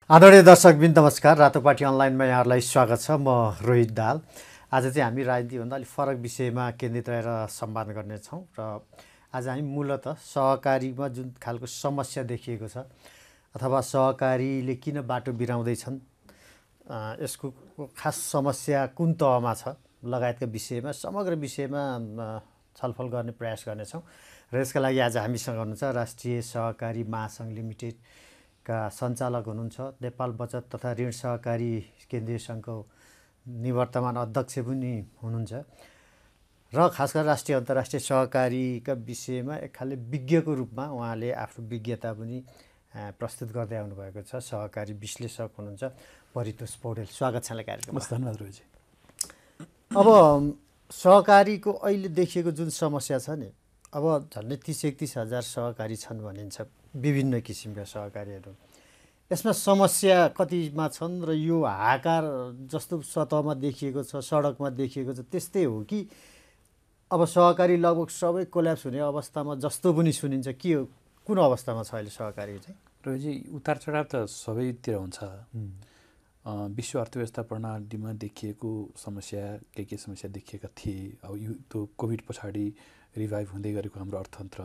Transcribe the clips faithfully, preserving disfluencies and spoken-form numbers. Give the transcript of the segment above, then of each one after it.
आदरणीय दर्शकबिन नमस्कार। रातोपाटी अनलाइनमा यहाँहरूलाई स्वागत छ। म रोहित दाल। आज चाहिँ हामी राजनीतिभन्दा अलिक फरक विषयमा केन्द्रित रहेर संवाद गर्नेछौँ र आज हामी मूलतः सहकारीमा जुन खालको समस्या देखिएको छ अथवा सहकारीले किन बाटो बिराउँदैछन्, यसको खास समस्या कुन तहमा छ लगायतका विषयमा समग्र विषयमा छलफल गर्ने प्रयास गर्नेछौँ र यसका लागि आज हामीसँग हुनुहुन्छ राष्ट्रिय सहकारी महासङ्घ लिमिटेड का सञ्चालक हुनुहुन्छ, नेपाल बचत तथा ऋण सहकारी केन्द्रीय सङ्घको निवर्तमान अध्यक्ष पनि हुनुहुन्छ र खास गरेर राष्ट्रिय अन्तर्राष्ट्रिय सहकारीका विषयमा एक खाले विज्ञको रूपमा उहाँले आफ्नो विज्ञता पनि प्रस्तुत गर्दै आउनुभएको छ। सहकारी विश्लेषक हुनुहुन्छ परितोष पौडेल। स्वागत छ कार्यक्रममा। धन्यवाद रोजी। अब सहकारीको अहिले देखिएको जुन समस्या छ नि, अब झन्डै तिस एकतिस हजार सहकारी छन् भनिन्छ, विभिन्न किसिमका सहकारीहरू। यसमा समस्या कतिमा छन् र यो हाहाकार जस्तो सतहमा देखिएको छ, सडकमा देखिएको छ, त्यस्तै हो कि अब सहकारी लगभग सबै कोल्याप्स हुने अवस्थामा जस्तो पनि सुनिन्छ? के हो, कुन अवस्थामा छ अहिले सहकारी चाहिँ? रोजी, उतार चढाव त सबैतिर हुन्छ। विश्व अर्थव्यवस्था प्रणालीमा देखिएको समस्या के के समस्या देखिएका थिए। अब यो त्यो कोभिड पछाडि रिभाइभ हुँदै गरेको हाम्रो अर्थतन्त्र,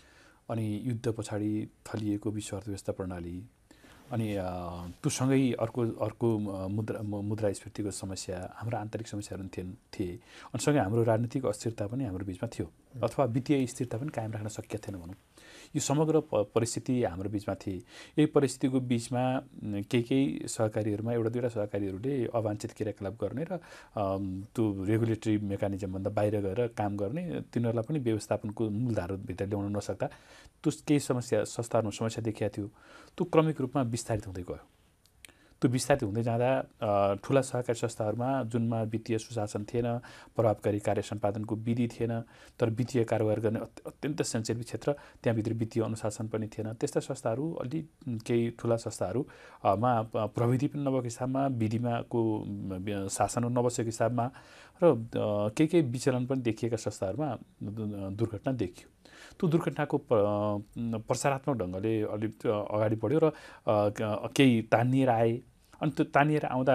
अनि युद्ध पछाडि थलिएको विश्व अर्थव्यवस्था प्रणाली, अनि त्योसँगै अर्को अर्को मुद्रा मुद्रास्फीतिको समस्या, हाम्रा आन्तरिक समस्याहरू थिए थिए अनि सँगै हाम्रो राजनीतिक अस्थिरता पनि हाम्रो बिचमा थियो अथवा वित्तीय स्थिरता पनि कायम राख्न सकिएको थिएन भनौँ। यो समग्र परिस्थिति हाम्रो बिचमा थिए। यही परिस्थितिको बिचमा केही केही सहकारीहरूमा एउटा दुईवटा सहकारीहरूले अवाञ्छित क्रियाकलाप गर्ने र त्यो रेगुलेटरी मेकानिजमभन्दा बाहिर गएर काम गर्ने, तिनीहरूलाई पनि व्यवस्थापनको मूलधारभित्र ल्याउन नसक्दा त्यो केही समस्या संस्थाहरूमा समस्या देखिएको थियो। त्यो क्रमिक रूपमा विस्तारित हुँदै गयो। त्यो विस्तारित हुँदै जाँदा ठुला सहकारी संस्थाहरूमा जुनमा वित्तीय सुशासन थिएन, प्रभावकारी कार्य सम्पादनको विधि थिएन, तर वित्तीय कारोबार गर्ने अत्यन्त सेन्सिटिभ क्षेत्र, त्यहाँभित्र वित्तीय अनुशासन पनि थिएन। त्यस्ता संस्थाहरू अलि केही ठुला संस्थाहरूमा प्रविधि पनि नभएको हिसाबमा, विधिमा को शासन नबसेको हिसाबमा र केही केही विचलन पनि देखिएका संस्थाहरूमा दुर्घटना देखियो। त्यो दुर्घटनाको प्रसारात्मक ढङ्गले अलिक अगाडि बढ्यो र केही तानिएर आए। अनि त्यो तानिएर आउँदा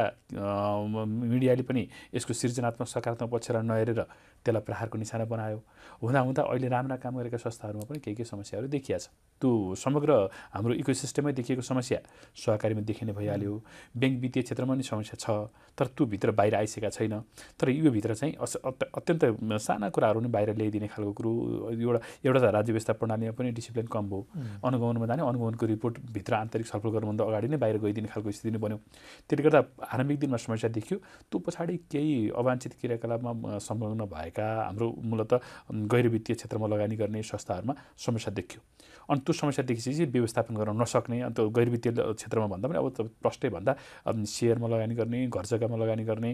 मिडियाले पनि यसको सृजनात्मक सकारात्मक पक्षलाई नहेरेर त्यसलाई प्रहारको निशाना बनायो। हुँदा हुँदा अहिले राम्रा काम गरेका संस्थाहरूमा पनि केही केही समस्याहरू देखिया छ। त्यो समग्र हाम्रो इकोसिस्टममै देखिएको समस्या सहकारीमा देखिने भइहाल्यो। ब्याङ्क वित्तीय क्षेत्रमा पनि समस्या छ, तर त्यो भित्र बाहिर आइसकेका छैन। तर यो भित्र चाहिँ अत्यन्त साना कुराहरू नै बाहिर ल्याइदिने खालको कुरो। एउटा एउटा त राज्य व्यवस्था प्रणालीमा पनि डिसिप्लिन कम भयो। अनुगमनमा जाने, अनुगमनको रिपोर्टभित्र आन्तरिक छलफल गर्नुभन्दा अगाडि नै बाहिर गइदिने खालको स्थिति नै बन्यो। त्यसले गर्दा आरम्भिक दिनमा समस्या देखियो। त्यो पछाडि केही अवाञ्छित क्रियाकलापमा संलग्न भएका हाम्रो मूलतः गैर वित्तीय क्षेत्रमा लगानी गर्ने संस्थाहरूमा समस्या देखियो। अनि त्यो समस्या देखिसकेपछि व्यवस्थापन गर्न नसक्ने, अन्त गैर वित्तीय क्षेत्रमा भन्दा पनि अब प्रष्टै भन्दा सेयरमा लगानी गर्ने, घर जग्गामा लगानी गर्ने,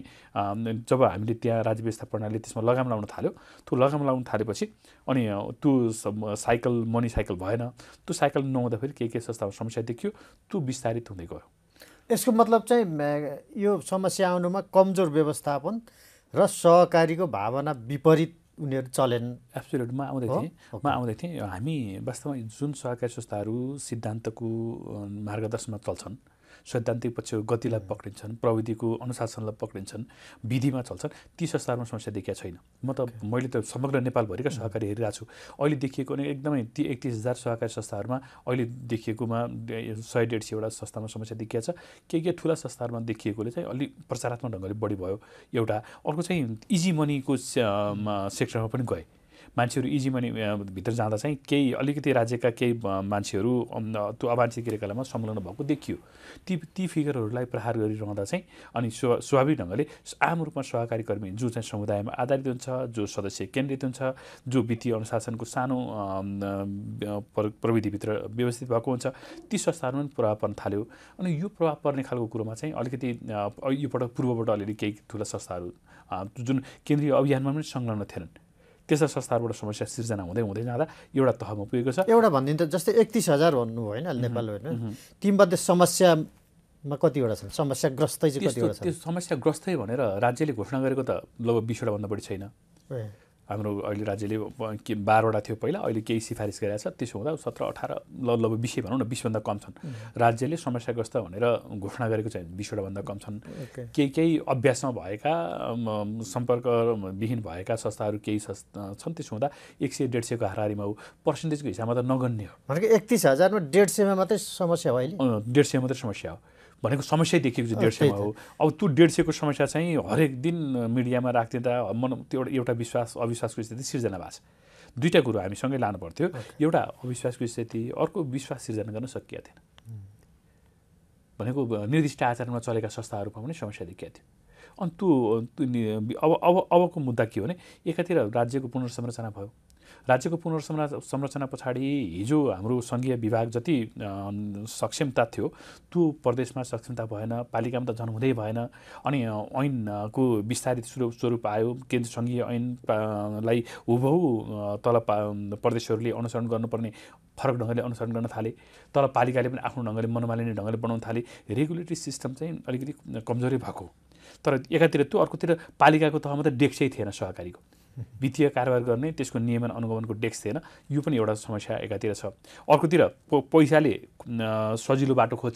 जब हामीले त्यहाँ राज्य व्यवस्था प्रणालीले त्यसमा लगाम लाउन थाल्यो, त्यो लगाम लाउन थालेपछि अनि त्यो साइकल मनी साइकल भएन। त्यो साइकल नहुँदाखेरि केही केही संस्थामा समस्या देखियो। त्यो विस्तारित हुँदै गयो। यसको मतलब चाहिँ यो समस्या आउनुमा कमजोर व्यवस्थापन र सहकारीको भावना विपरीत उनीहरू चलेन। एब्सोल्युट। म आउँदै थिएँ म आउँदै थिएँ हामी वास्तवमा जुन सहकारी संस्थाहरू सिद्धान्तको मार्गदर्शनमा चल्छन्, सैद्धान्तिक पक्षको गतिलाई पक्रिन्छन्, प्रविधिको अनुशासनलाई पक्रिन्छन्, विधिमा चल्छन्, ती संस्थाहरूमा समस्या देखिया छैन। म त मैले त समग्र नेपालभरिका सहकारी हेरिरहेको छु। अहिले देखिएको नै एकदमै ती एकतिस हजार सहकारी संस्थाहरूमा अहिले देखिएकोमा सय डेढ सयवटा संस्थामा समस्या देखिया छ। केही केही ठुला संस्थाहरूमा देखिएकोले चाहिँ अलिक प्रचारात्मक ढङ्गले बढी भयो। एउटा अर्को चाहिँ इजी मनीको सेक्टरमा पनि गए मान्छेहरू। इजी मनी भित्र जाँदा चाहिँ केही अलिकति राज्यका केही मान्छेहरू त्यो अवाञ्छित क्रियाकलापमा संलग्न भएको देखियो। ती ती फिगरहरूलाई प्रहार गरिरहँदा चाहिँ अनि स्व स्वाभाविक ढङ्गले आम रूपमा सहकारी कर्मी जो चाहिँ समुदायमा आधारित हुन्छ, जो सदस्य केन्द्रित हुन्छ, जो वित्तीय अनुशासनको सानो प्रविधिभित्र व्यवस्थित भएको हुन्छ, ती संस्थाहरूमा पनि प्रभाव पर्न थाल्यो। अनि यो प्रभाव पर्ने खालको कुरोमा चाहिँ अलिकति योपटक पूर्वबाट अलिअलि केही ठुला संस्थाहरू जुन केन्द्रीय अभियानमा पनि संलग्न थिएनन्, त्यस्ता संस्थाहरूबाट समस्या सिर्जना हुँदै हुँदै जाँदा एउटा तहमा पुगेको छ। एउटा भनिदिनु त, जस्तै एकतिस हजार भन्नु होइन नेपाल होइन, तीमध्ये समस्यामा कतिवटा छन्? समस्याग्रस्तै चाहिँ कतिवटा छन्? त्यो समस्याग्रस्तै भनेर राज्यले घोषणा गरेको त लगभग बिसवटा भन्दा बढी छैन। हाम्रो अहिले राज्यले के बाह्रवटा थियो पहिला, अहिले केही सिफारिस गरेको छ। त्यसो हुँदा सत्र अठार लगभग बिसै भनौँ न, बिसभन्दा कम छन्। राज्यले समस्याग्रस्त भनेर घोषणा गरेको चाहिँ बिसवटा भन्दा कम छन्। केही केही अभ्यासमा भएका सम्पर्कविहीन भएका संस्थाहरू केही छन्। त्यसो हुँदा एक सय डेढ सयको हाराहारीमा हो, पर्सेन्टेजको हिसाबमा त नगण्य हो। भनेको एकतिस हजारमा डेढ सयमा मात्रै समस्या हो अहिले? डेढ सय मात्रै समस्या हो भनेको समस्या देखिएको चाहिँ डेढ सयमा हो। अब त्यो डेढ सयको समस्या चाहिँ हरेक दिन मिडियामा राखिदिँदा मन त्यो एउटा विश्वास अविश्वासको स्थिति सिर्जना भएको छ। दुईवटा कुरो हामी सँगै लानु पर्थ्यो, एउटा अविश्वासको स्थिति, अर्को विश्वास सिर्जना गर्न सकिएको थिएन। भनेको निर्दिष्ट आचरणमा चलेका संस्थाहरूमा पनि समस्या देखिएको थियो। अनि त्यो अब अब अबको मुद्दा के हो भने, एकातिर राज्यको पुनर्संरचना भयो। राज्यको पुनर्संरचना संरचना पछाडि हिजो हाम्रो सङ्घीय विभाग जति सक्षमता थियो त्यो प्रदेशमा सक्षमता भएन, पालिकामा त झन् हुँदै भएन। अनि ऐनको विस्तारित स्वरूप आयो, केन्द्र सङ्घीय ऐनलाई हुबहु तल प्रदेशहरूले अनुसरण गर्नुपर्ने फरक ढङ्गले अनुसरण गर्न थाले। तर पालिकाले पनि आफ्नो ढङ्गले मनोमालिने ढङ्गले बनाउन थाले। रेगुलेटरी सिस्टम चाहिँ अलिकति कमजोरी भएको। तर एकातिर त्यो, अर्कोतिर पालिकाको तहमा त डेस्कै थिएन सहकारीको, वित्तीय कारोबार गर्ने त्यसको नियमन अनुगमनको डेस्क थिएन। यो पनि एउटा समस्या एकातिर छ। अर्कोतिर पैसाले सजिलो बाटो खोज्छ,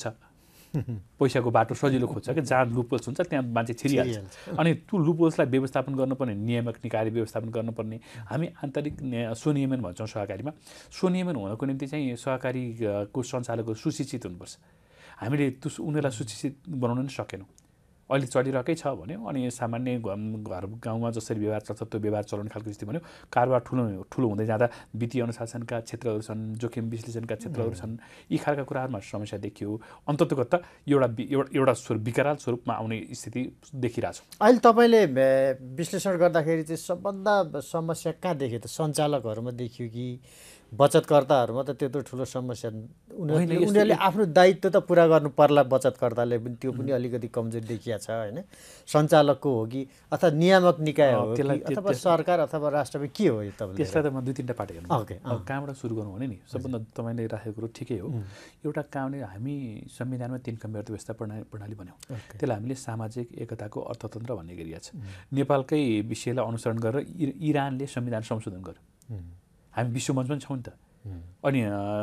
पैसाको बाटो सजिलो खोज्छ कि जहाँ लुपहोल्स हुन्छ त्यहाँ मान्छे छिरिहाल्छ। अनि त्यो लुपहोल्सलाई व्यवस्थापन गर्नुपर्ने, नियामक निकायले व्यवस्थापन गर्नुपर्ने। हामी आन्तरिक स्वनियमन भन्छौँ सहकारीमा। स्वनियमन हुनको निम्ति चाहिँ सहकारीको सञ्चालकहरू सुशिक्षित हुनुपर्छ। हामीले त्यो उनीहरूलाई सुशिक्षित बनाउन नै सकेनौँ। अहिले चलिरहेकै छ भन्यो। अनि सामान्य घर गाउँमा जसरी व्यवहार चल्छ त्यो व्यवहार चलाउने खालको स्थिति भन्यो। कारोबार ठुलो ठुलो हुँदै जाँदा वित्तीय अनुशासनका क्षेत्रहरू छन्, जोखिम विश्लेषणका क्षेत्रहरू छन्। यी खालका कुराहरूमा समस्या देखियो। अन्ततोगत एउटा एउटा स्वरूप विकराल स्वरूपमा आउने स्थिति देखिरहेछ। अहिले तपाईँले विश्लेषण गर्दाखेरि चाहिँ सबभन्दा समस्या कहाँ देख्यो त? सञ्चालकहरूमा देखियो कि बचतकर्ताहरूमा? त त्यो त ठुलो समस्या। उनीहरूले उनीहरूले आफ्नो दायित्व त पुरा गर्नु पर्ला, बचतकर्ताले पनि त्यो पनि अलिकति कमजोरी देखिया छ होइन? सञ्चालकको हो कि अथवा नियामक निकाय हो कि अथवा सरकार अथवा राष्ट्रमा के हो? तपाईँले त्यसलाई त म दुई तिनवटा पार्ट हेर्नु। ओके, अब कहाँबाट सुरु गर्नु भने नि, सबभन्दा तपाईँले राखेको कुरो ठिकै हो। एउटा कामले हामी संविधानमा तीन खम्बे अर्थव्यवस्था प्रणाली प्रणाली बन्यौँ। त्यसलाई हामीले सामाजिक एकताको अर्थतन्त्र भन्ने गरिएको छ। नेपालकै विषयलाई अनुसरण गरेर इरानले संविधान संशोधन गर्यो। हामी विश्वमञ्च पनि छौँ नि त। अनि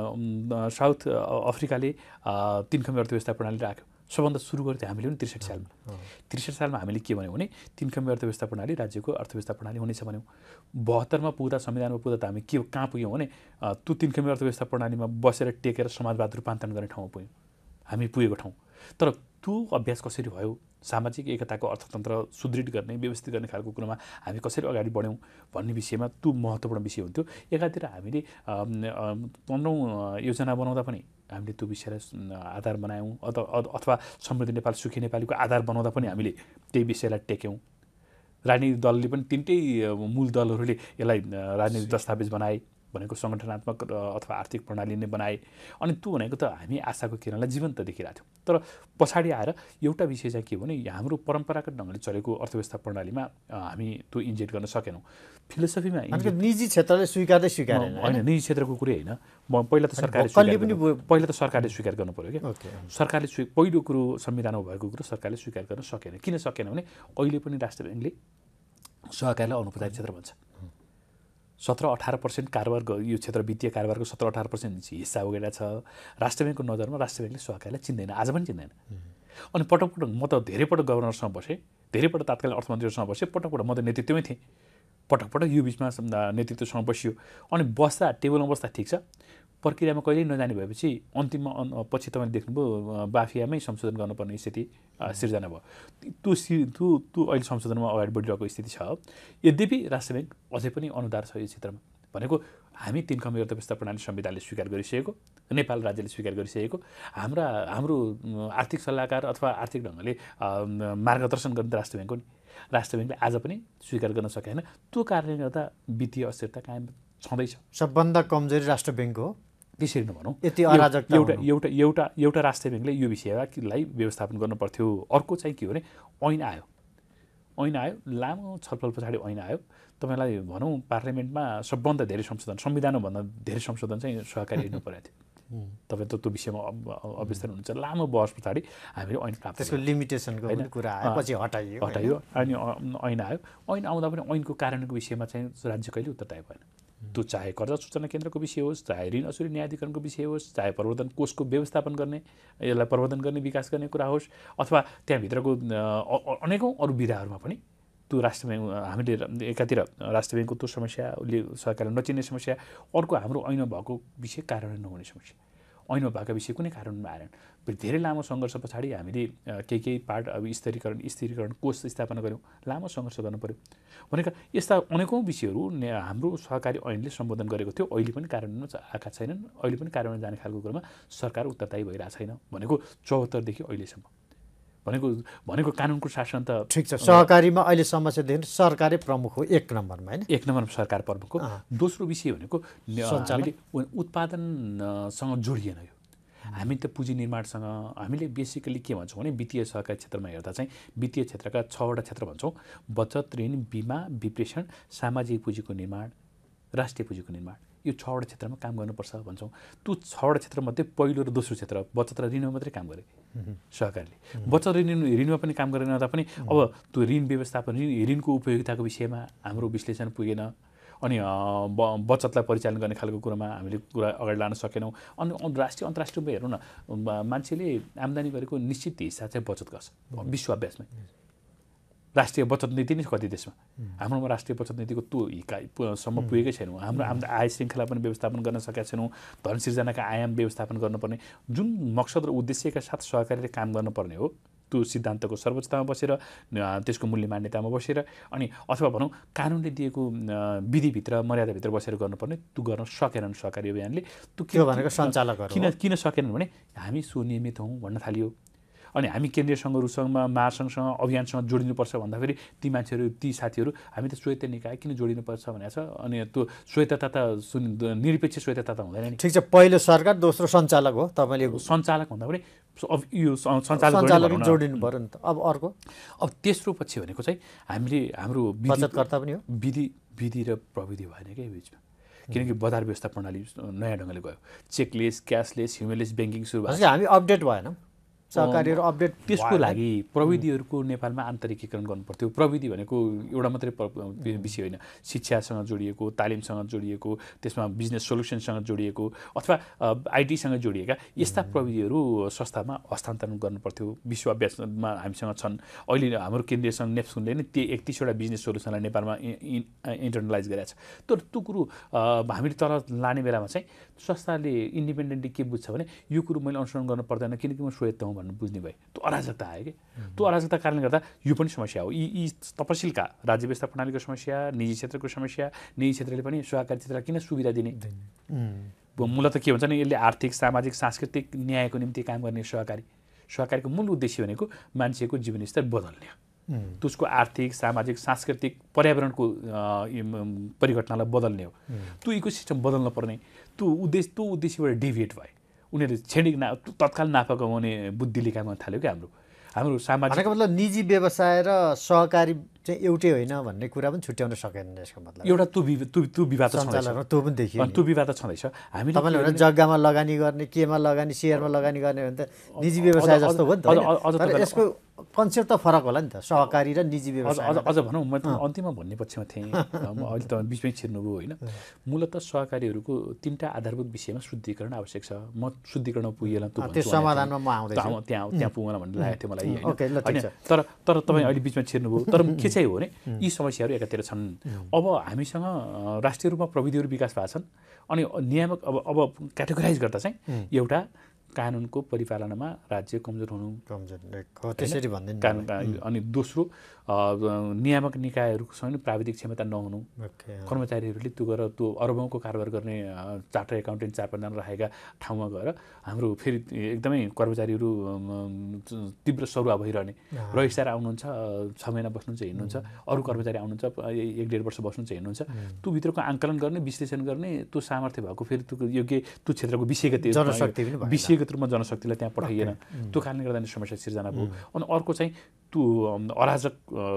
साउथ अफ्रिकाले तीन खम्बे अर्थव्यवस्था प्रणाली राख्यो। सबभन्दा सुरु गर्थ्यो हामीले पनि त्रिसठी सालमा। त्रिसठी सालमा हामीले के भन्यौँ भने तीन खम्बे अर्थव्यवस्था प्रणाली राज्यको अर्थव्यवस्था प्रणाली हुनेछ भन्यौँ। बहत्तरमा पुग्दा संविधानमा पुग्दा त हामी के कहाँ पुग्यौँ भने त्यो तीन खम्बे अर्थव्यवस्था प्रणालीमा बसेर टेकेर समाजवाद रूपान्तरण गर्ने ठाउँमा पुग्यौँ हामी, पुगेको ठाउँ। तर त्यो अभ्यास कसरी भयो? सामाजिक एकताको अर्थतन्त्र सुदृढ गर्ने, व्यवस्थित गर्ने खालको कुरामा हामी कसरी अगाडि बढ्यौँ भन्ने विषयमा त्यो महत्त्वपूर्ण विषय हुन्थ्यो। एकातिर हामीले पन्ध्रौँ योजना बनाउँदा पनि हामीले त्यो विषयलाई आधार बनायौँ, अथवा समृद्ध नेपाल सुखी नेपालीको आधार बनाउँदा पनि हामीले त्यही विषयलाई टेक्यौँ। राजनीतिक दलले पनि तिनटै मूल दलहरूले यसलाई राजनीतिक दस्तावेज बनाए, भनेको सङ्गठनात्मक अथवा आर्थिक प्रणाली नै बनाए। अनि त्यो भनेको त हामी आशाको किरणलाई जीवन्त देखिरहेको थियौँ। तर पछाडि आएर एउटा विषय चाहिँ के भने, हाम्रो परम्परागत ढङ्गले चलेको अर्थव्यवस्था प्रणालीमा हामी त्यो इन्जेक्ट गर्न सकेनौँ। फिलोसफीमा निजी क्षेत्रले स्वीकार्दै स्वीकारेन होइन, निजी क्षेत्रको कुरै होइन। पहिला त सरकारले पहिला त सरकारले स्वीकार गर्नु पऱ्यो क्या। सरकारले स्वी पहिलो कुरो संविधानमा भएको कुरो सरकारले स्वीकार गर्न सकेन। किन सकेन भने अहिले पनि राष्ट्र ब्याङ्कले सहकारीलाई अनौपचारिक क्षेत्र भन्छ। सत्र अठार पर्सेन्ट कारोबार यो क्षेत्र वित्तीय कारोबारको सत्र अठार पर्सेन्ट हिस्सा ओगेडा छ। राष्ट्र ब्याङ्कको नजरमा राष्ट्र ब्याङ्कले सहकारीलाई चिन्दैन, आज पनि चिन्दैन। अनि पटक पटक म त धेरै पटक गभर्नरसँग बसेँ, धेरै पटक तत्कालीन अर्थमन्त्रीहरूसँग बसेँ, पटक पटक म त नेतृत्वमै थिएँ। पटक पटक यो बिचमा नेतृत्वसँग बसियो। अनि बस्दा टेबलमा बस्दा ठिक छ, प्रक्रियामा कहिल्यै नजाने भएपछि अन्तिममा पछि तपाईँले देख्नुभयो बाफियामै संशोधन गर्नुपर्ने स्थिति सिर्जना भयो। त्यो सि त्यो त्यो अहिले संशोधनमा अगाडि बढिरहेको स्थिति छ। यद्यपि राष्ट्र ब्याङ्क अझै पनि अनुदार छ यो क्षेत्रमा। भनेको हामी तीन खम्बे अर्थव्यवस्था प्रणाली संविधानले स्वीकार गरिसकेको, नेपाल राज्यले स्वीकार गरिसकेको, हाम्रा हाम्रो आर्थिक सल्लाहकार अथवा आर्थिक ढङ्गले मार्गदर्शन गर्ने राष्ट्र ब्याङ्क हो नि। राष्ट्र ब्याङ्कले आज पनि स्वीकार गर्न सकेन। त्यो कारणले गर्दा वित्तीय अस्थिरता कायम छँदैछ। सबभन्दा कमजोरी राष्ट्र ब्याङ्क हो, त्यसरी नभनौँ। यति अराजकता एउटा एउटा एउटा एउटा राष्ट्र ब्याङ्कले यो विषयलाई व्यवस्थापन गर्नु पर्थ्यो। अर्को चाहिँ के हो भने ऐन आयो, ऐन आयो लामो छलफल पछाडि ऐन आयो। तपाईँलाई भनौँ पार्लियामेन्टमा सबभन्दा धेरै संशोधन, संविधानभन्दा धेरै संशोधन चाहिँ सहकारी ऐनमा परेको थियो। तपाईँ त त्यो विषयमा अभ्यस्त हुनुहुन्छ। लामो बहस पछाडि हामीले ऐन प्राप्त त्यसको लिमिटेसनको पनि कुरा आएपछि हटाइयो हटाइयो अनि ऐन आयो। ऐन आउँदा पनि ऐनको कार्यान्वयनको विषयमा चाहिँ राज्य कहिले उत्तरदायी भएन। त्यो चाहे कर्जा सूचना केन्द्रको विषय होस्, चाहे ऋण असुली न्यायाधिकरणको विषय होस्, चाहे प्रवर्धन कोषको व्यवस्थापन गर्ने, यसलाई प्रवर्धन गर्ने विकास गर्ने कुरा होस्, अथवा त्यहाँभित्रको अनेकौँ अरू विधाहरूमा पनि त्यो राष्ट्र ब्याङ्क हामीले एकातिर राष्ट्र ब्याङ्कको त्यो समस्या, उसले सरकारले नचिन्ने समस्या, अर्को हाम्रो ऐनमा भएको विषय कार्यान्वयन नहुने समस्या। ऐनमा भएका विषय कुनै कार्यान्वयनमा आएन। धेरै लामो सङ्घर्ष पछाडि हामीले केही केही पार्ट अब स्थिरीकरण स्थिरीकरण कोष स्थापना गऱ्यौँ। लामो सङ्घर्ष गर्नु पऱ्यो भनेका यस्ता अनेकौँ विषयहरू हाम्रो सहकारी ऐनले सम्बोधन गरेको थियो। अहिले पनि कार्यान्वयनमा आएका छैनन्। अहिले पनि कार्यान्वयन जाने खालको कुरामा सरकार उत्तरदायी भइरहेको छैन भनेको चौहत्तरदेखि अहिलेसम्म भनेको भनेको कानुनको शासन त ठिक छ। सहकारीमा अहिले समस्यादेखि सरकारै प्रमुख हो एक नम्बरमा, होइन? एक नम्बरमा सरकार प्रमुख हो। दोस्रो विषय भनेको हामीले उत्पादनसँग जोडिएन। यो हामी त पुँजी निर्माणसँग हामीले बेसिकली के भन्छौँ भने वित्तीय सहकारी क्षेत्रमा हेर्दा चाहिँ वित्तीय क्षेत्रका छवटा क्षेत्र भन्छौँ: बचत, ऋण, बिमा, विप्रेषण, सामाजिक पुँजीको निर्माण, राष्ट्रिय पुँजीको निर्माण। यो छवटा क्षेत्रमा काम गर्नुपर्छ भन्छौँ। त्यो छवटा क्षेत्रमध्ये पहिलो र दोस्रो क्षेत्र बचत र ऋणमा मात्रै काम गरे सहकारीले। बचत र ऋण ऋणमा पनि काम गरेन तापनि अब त्यो ऋण व्यवस्थापन, ऋणको उपयोगिताको विषयमा हाम्रो विश्लेषण पुगेन। अनि बचतलाई परिचालन गर्ने खालको कुरामा हामीले कुरा अगाडि लान सकेनौँ। अनि राष्ट्रिय अन्तर्राष्ट्रिय हेरौँ न, मान्छेले आम्दानी गरेको निश्चित हिस्सा चाहिँ बचत गर्छ विश्व अभ्यासमै। राष्ट्रिय बचत नीति नै कति देशमा, हाम्रोमा राष्ट्रिय बचत नीतिको त्यो हिकाइसम्म पुगेकै छैनौँ। हाम्रो आम आय श्रृङ्खला पनि व्यवस्थापन गर्न सकेका छैनौँ। धन सिर्जनाका आयाम व्यवस्थापन गर्नुपर्ने जुन मकसद र उद्देश्यका साथ सहकारीले काम गर्नुपर्ने हो, त्यो सिद्धान्तको सर्वोच्चतामा बसेर, त्यसको मूल्य मान्यतामा बसेर, अनि अथवा भनौँ कानुनले दिएको विधिभित्र मर्यादाभित्र बसेर गर्नुपर्ने, त्यो गर्न सकेनन् सहकारी अभियानले। त्यो भनेको सञ्चालकहरू किन किन सकेनन् भने हामी स्वनियमित हौँ भन्न थालियो। अनि हामी केन्द्रीय सङ्घहरूसँग, महासङ्घसँग, अभियानसँग जोडिनुपर्छ भन्दाखेरि ती मान्छेहरू, ती साथीहरू हामी त स्वायत्त निकाय किन जोडिनुपर्छ भनेको छ। अनि त्यो स्वायत्तता त सुन निरपेक्ष स्वायत्तता त हुँदैन नि। ठिक छ, पहिलो सरकार, दोस्रो सञ्चालक हो। तपाईँले सञ्चालक भन्दा पनि अब यो सञ्चालक जोडिनु पऱ्यो नि त। अब अर्को अब तेस्रो पछि भनेको चाहिँ हामीले हाम्रो बचतकर्ता पनि हो। विधि विधि र प्रविधि भएन क्या बिचमा, किनकि बजार व्यवस्था प्रणाली नयाँ ढङ्गले गयो। चेकलेस, क्यासलेस, ह्युमनलेस ब्याङ्किङ सुरु भयो। हामी अपडेट भएनौँ सहकारीहरू अपडेट। त्यसको लागि प्रविधिहरूको नेपालमा आन्तरिकीकरण गर्नुपर्थ्यो। प्रविधि भनेको एउटा मात्रै विषय होइन, शिक्षासँग जोडिएको, तालिमसँग जोडिएको, त्यसमा बिजनेस सोल्युसनसँग जोडिएको अथवा आइटीसँग जोडिएका यस्ता प्रविधिहरू संस्थामा हस्तान्तरण गर्नुपर्थ्यो। विश्व अभ्यासमा हामीसँग छन्। अहिले हाम्रो केन्द्रीय सङ्घ नेप्सुनले नै त्यो एकतिसवटा बिजनेस सोल्युसनलाई नेपालमा इन्टरनलाइज गरेको छ। तर त्यो कुरो हामीले तल लाने बेलामा चाहिँ संस्थाले इन्डिपेन्डेन्टली के बुझ्छ भने यो कुरो मैले अनुसरण गर्नु पर्दैन किनकि म स्वायत्त हुँ भन्नु बुझ्ने भयो। त्यो अराजकता आयो कि त्यो अराजकता कारणले गर्दा यो पनि समस्या हो। यी यी तपसिलका राज्य व्यवस्था प्रणालीको समस्या, निजी क्षेत्रको समस्या, निजी क्षेत्रले पनि सहकारी क्षेत्रलाई किन सुविधा दिने। मूलत के भन्छ नि, यसले आर्थिक, सामाजिक, सांस्कृतिक न्यायको निम्ति काम गर्ने सहकारी सहकारीको मूल उद्देश्य भनेको मान्छेको जीवनस्तर बदल्ने, त्यसको आर्थिक, सामाजिक, सांस्कृतिक, पर्यावरणको परिघटनालाई बदल्ने हो। त्यो इकोसिस्टम बदल्न पर्ने त्यो उद्देश्य त्यो उद्देश्यबाट डेभिएट भए उनीहरूले क्षणिक ना तत्काल नाफा कमाउने बुद्धिले काम गर्न थाल्यो क्या। हाम्रो हाम्रो सामाजिक मतलब निजी व्यवसाय र सहकारी चाहिँ एउटै होइन भन्ने कुरा पनि छुट्याउन सकेन। यसको मतलब एउटा त्यो त्यो विवाद छँदैछ, त्यो पनि देखियो। त्यो विवाद छँदैछ। हामीले तपाईँले भने जग्गामा लगानी गर्ने, केमा लगानी, सेयरमा लगानी गर्ने भने त निजी व्यवसाय जस्तो हो नि त। तर यसको कन्सेप्ट त फरक होला नि त, सहकारी र निजी व्यवसाय। अझ अझ भनौँ, म अन्तिममा भन्ने पक्षमा थिएँ, अहिले त बिचमै छिर्नुभयो होइन। मूलत सहकारीहरूको तिनवटा आधारभूत विषयमा शुद्धिकरण आवश्यक छ। म शुद्धिकरण पुगेन त्यो समाधानमा म आउँदैछु, त्यहाँ त्यहाँ पुगेन भन्ने लागेको थियो मलाई होइन। तर तर तपाईँ अहिले बिचमा छिर्नुभयो। तर के चाहिँ हो भने यी समस्याहरू एकातिर छन्। अब हामीसँग राष्ट्रिय रूपमा प्रविधिहरू विकास भएको छन्। अनि नियामक अब अब क्याटेगोराइज गर्दा चाहिँ एउटा कानुनको परिपालनमा राज्य कमजोर हुनु, कमजोर त्यसरी भन्दैन कानुन। अनि दोस्रो नियामक निकायहरूसँग प्राविधिक क्षमता नहुनु, कर्मचारीहरूले त्यो गरेर त्यो अरबौँको कारोबार गर्ने चार्टर एकाउन्टेन्ट चार पाँचजना राखेका ठाउँमा गएर हाम्रो फेरि एकदमै कर्मचारीहरू तीव्र सरुवा भइरहने। रजिस्ट्रार आउनुहुन्छ, छ महिना बस्नुहुन्छ हिँड्नुहुन्छ, अरू कर्मचारी आउनुहुन्छ एक डेढ वर्ष बस्नुहुन्छ हिँड्नुहुन्छ। त्यो भित्रको आङ्कलन गर्ने, विश्लेषण गर्ने त्यो सामर्थ्य भएको फेरि त्यो योग्य त्यो क्षेत्रको विषयगत जनशक्ति विषयगत रूपमा जनशक्तिलाई त्यहाँ पठाइएन। त्यो कारणले गर्दा समस्या सिर्जना भयो। अनि अर्को चाहिँ त्यो अराजक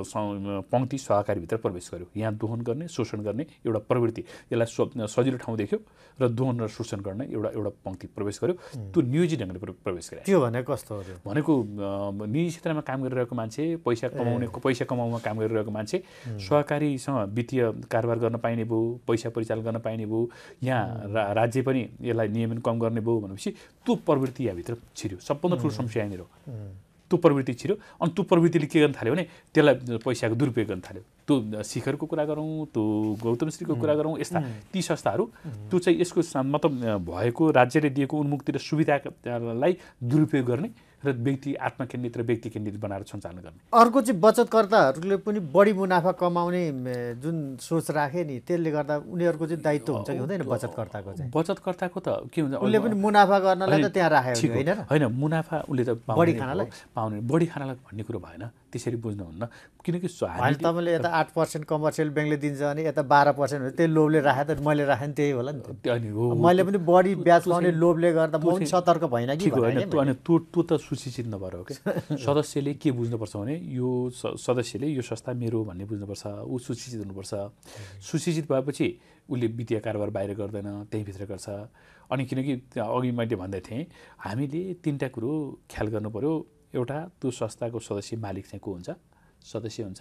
पङ्क्ति सहकारीभित्र प्रवेश गर्यो। यहाँ दोहन गर्ने शोषण गर्ने एउटा प्रवृत्ति, यसलाई सजिलो ठाउँ देख्यो र दोहन र शोषण गर्ने एउटा एउटा पङ्क्ति प्रवेश गर्यो। त्यो नियोजित ढङ्गले प्रवेश गर्यो। त्यो भनेको कस्तो हो? भनेको निजी क्षेत्रमा काम गरिरहेको मान्छे, पैसा कमाउने पैसा कमाउनमा काम गरिरहेको मान्छे सहकारीसँग वित्तीय कारोबार गर्न पाइने भयो, पैसा परिचालन गर्न पाइने भयो, यहाँ रा राज्य पनि यसलाई नियमन कम गर्ने भयो भनेपछि त्यो प्रवृत्ति यहाँभित्र छिर्यो। सबभन्दा ठुलो समस्या यहाँनिर हो। त्यो प्रवृत्ति छिर्यो। अनि त्यो प्रवृत्तिले के गर्न थाल्यो भने त्यसलाई पैसाको दुरुपयोग गर्न थाल्यो। त्यो शिखरको कुरा गरौँ, त्यो गौतम श्रीको कुरा गरौँ, यस्ता ती संस्थाहरू त्यो चाहिँ यसको मतलब भएको राज्यले दिएको उन्मुक्ति र सुविधालाई दुरुपयोग गर्ने र व्यक्ति आत्मकेन्द्रित र व्यक्ति केन्द्रित बनाएर सञ्चालन गर्ने। अर्को चाहिँ बचतकर्ताहरूले पनि बढी मुनाफा कमाउने जुन सोच राखे नि, त्यसले गर्दा उनीहरूको चाहिँ दायित्व हुन्छ कि हुँदैन? बचतकर्ताको चाहिँ बचतकर्ताको त के हुन्छ, उसले पनि मुनाफा गर्नलाई त त्यहाँ राखेको होइन र? होइन, मुनाफा उसले त बढी खानलाई पाउने बढी खानलाई भन्ने कुरो भएन, त्यसरी बुझ्नुहुन्न। किनकि तपाईँले यता आठ पर्सेन्ट कमर्सियल ब्याङ्कले दिन्छ अनि यता बाह्र पर्सेन्ट हो, त्यही लोभले राखे त मैले राखेँ त्यही होला नि त। मैले पनि बढी ब्याज पाउने लोभले गर्दा म पनि सतर्क भएन कि होइन। त्यो अनि त्यो त्यो त सुसूचित नभएर हो कि। सदस्यले के बुझ्नुपर्छ भने यो सदस्यले यो संस्था मेरो भन्ने बुझ्नुपर्छ, ऊ सुसूचित हुनुपर्छ। सुसूचित भएपछि उसले वित्तीय कारोबार बाहिर गर्दैन, त्यहीँभित्र गर्छ। अनि किनकि अघि मैले भन्दै थिएँ, हामीले तिनवटा कुरो ख्याल गर्नु पऱ्यो। एउटा, त्यो संस्थाको सदस्य मालिक चाहिँ को हुन्छ? सदस्य हुन्छ।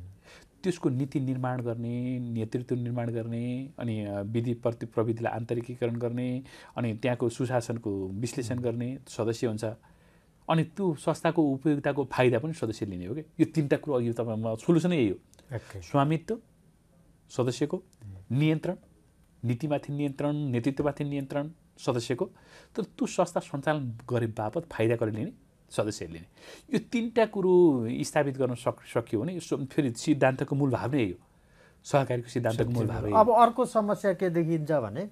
त्यसको नीति निर्माण गर्ने, नेतृत्व निर्माण गर्ने, अनि विधि प्रति प्रविधिलाई आन्तरिकीकरण गर्ने, अनि त्यहाँको सुशासनको विश्लेषण गर्ने सदस्य हुन्छ। अनि त्यो संस्थाको उपयोगिताको फाइदा पनि सदस्य लिने हो कि। यो तिनवटा कुरो अघि तपाईँमा सोल्युसनै यही हो। स्वामित्व सदस्यको, नियन्त्रण नीतिमाथि नियन्त्रण, नेतृत्वमाथि नियन्त्रण सदस्यको, तर त्यो संस्था सञ्चालन गरे बापत फाइदा कसले लिने? सदस्यले लिने। यो तिनवटा कुरो स्थापित गर्न सक सकियो भने फेरि सिद्धान्तको मूल भाव नै यही हो। सहकारीको सिद्धान्तको मूल भाव। अब अर्को समस्या के देखिन्छ भने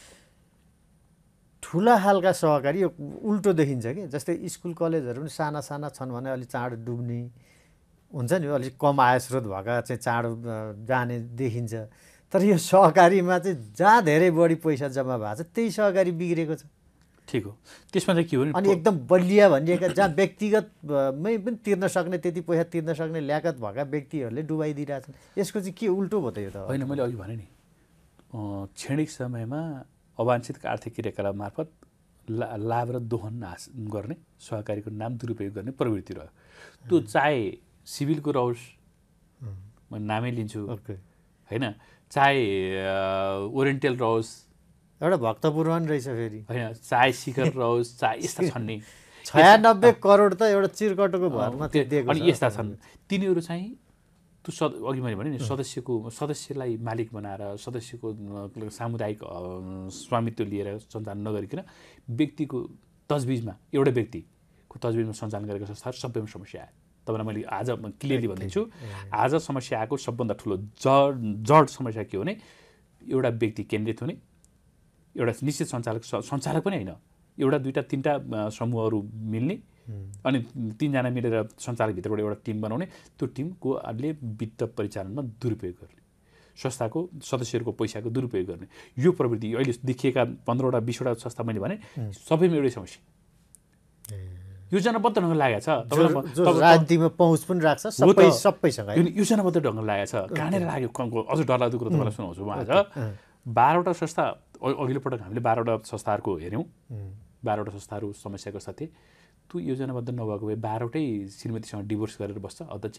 ठुला खालका सहकारी यो उल्टो देखिन्छ कि। जस्तै स्कुल कलेजहरू पनि साना साना छन् भने अलिक चाँडो डुब्ने हुन्छ नि, अलिक कम आय स्रोत भएका चाहिँ चाँडो जाने देखिन्छ। तर यो सहकारीमा चाहिँ जहाँ धेरै बढी पैसा जम्मा भएको छ त्यही सहकारी बिग्रेको छ। ठिक हो। त्यसमा चाहिँ के हो अनि एकदम बलिया भनिएका जहाँ व्यक्तिगतमै पनि तिर्न सक्ने, त्यति पैसा तिर्न सक्ने ल्याकत भएका व्यक्तिहरूले डुबाइदिइरहेछन्। यसको चाहिँ के उल्टो भयो त? यो त होइन, मैले अघि भने नि क्षणिक समयमा अवाञ्छित आर्थिक क्रियाकलाप मार्फत ला लाभ र दोहन हास गर्ने, सहकारीको नाम दुरुपयोग गर्ने प्रवृत्ति रह्यो। त्यो चाहे सिभिलको रहोस्, म नामै लिन्छु होइन, चाहे ओरिएन्टल रहोस्, एउटा भक्तपुर पनि रहेछ फेरि होइन, चाहे शिखर रहोस्, चाहे यस्ता छन् नि छयानब्बे करोड त एउटा चिरकटोको भरमा दिएको। अनि यस्ता छन्, तिनीहरू चाहिँ त्यो सद अघि मैले भने नि सदस्यको सदस्यलाई मालिक बनाएर, सदस्यको सामुदायिक स्वामित्व लिएर सञ्चालन नगरिकन व्यक्तिको तजबिजमा, एउटा व्यक्तिको तजबिजमा सञ्चालन गरेको संस्थाहरू सबैमा समस्या आयो। तपाईँलाई मैले आज क्लियरली भन्दैछु, आज समस्या आएको सबभन्दा ठुलो जड जड समस्या के हो भने एउटा व्यक्ति केन्द्रित हुने, एउटा निश्चित सञ्चालक सञ्चालक पनि होइन, एउटा दुईवटा तिनवटा समूहहरू मिल्ने, अनि तिनजना मिलेर सञ्चालकभित्रबाट एउटा टिम बनाउने, त्यो टिमको ले वित्त परिचालनमा दुरुपयोग गर्ने, संस्थाको सदस्यहरूको पैसाको दुरुपयोग गर्ने, यो प्रवृत्ति अहिले देखिएका पन्ध्रवटा बिसवटा संस्था मैले भने सबैमा एउटै समस्या। योजनाबद्ध ढङ्गले लागेको छ, राजनीतिमा पहुँच पनि राख्छ सबै सबैसँग, योजनाबद्ध ढङ्गले लागेको छ। कहाँनिर लाग्यो अझ डरलाग्दो कुरो तपाईँलाई सुनाउँछु म आज। बाह्रवटा संस्था, अघिल्लो पटक हामीले बाह्रवटा संस्थाहरूको हेऱ्यौँ, बाह्रवटा संस्थाहरू समस्याग्रस्त थिए। त्यो योजनाबद्ध नभएको भए बाह्रवटै श्रीमतीसँग डिभोर्स गरेर बस्छ अध्यक्ष।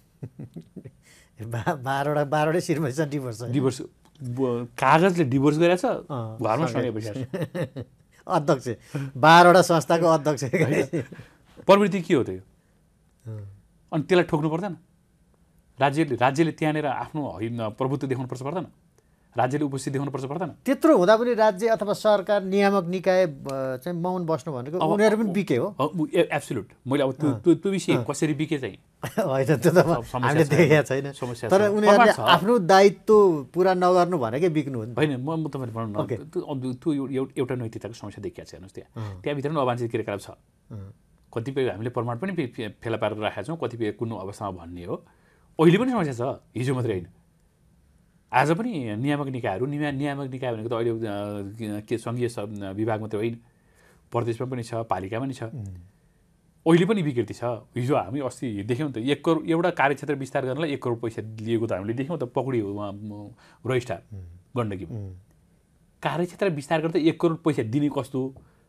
बाह्रवटा बाह्रवटै श्रीमतीसँग डिभोर्स डिभोर्स कागजले डिभोर्स गरेछ, घरमा सँगै बसिरहेको अध्यक्ष, बाह्रवटा संस्थाको अध्यक्ष। प्रवृत्ति के हो त यो? अनि त्यसलाई ठोक्नु पर्दैन? राज्यले राज्यले त्यहाँनिर आफ्नो प्रभुत्व देखाउनुपर्छ पर्दैन? राज्यले उपस्थित देखाउनुपर्छ पर्दैन? त्यत्रो हुँदा पनि राज्य अथवा सरकार नियामक निकाय चाहिँ मौन बस्नु भनेको उनीहरू पनि बिके हो। एब्सोल्युट। मैले अब त्यो त्यो विषय कसरी बिके चाहिँ होइन, त्यो त हामीले देखेका छैन। तर उनीहरूले आफ्नो दायित्व पुरा नगर्नु भनेकै बिक्नु हो नि। होइन, म तपाईँले भन्नु त्यो एउटा नैतिकताको समस्या देखिएको छ। हेर्नुहोस्, त्यहाँ त्यहाँभित्र पनि अवाञ्छित क्रियाकलाप छ। कतिपय हामीले प्रमाण पनि फेला पारेर राखेका छौँ, कतिपय कुन अवस्थामा भन्ने हो। अहिले पनि समस्या छ, हिजो मात्रै होइन। आज पनि नियामक निकायहरू, नियामक निकाय भनेको त अहिले के सङ्घीय विभाग मात्रै होइन, प्रदेशमा पनि छ, पालिकामा पनि छ। अहिले पनि विकृति छ। हिजो हामी अस्ति देख्यौँ त एक करोड एउटा कार्यक्षेत्र विस्तार गर्नलाई एक करोड पैसा लिएको त हामीले देख्यौँ त, पक्रियो उहाँ रजिस्ट्रार गण्डकीमा। कार्यक्षेत्र विस्तार गर्दा एक करोड पैसा दिने कस्तो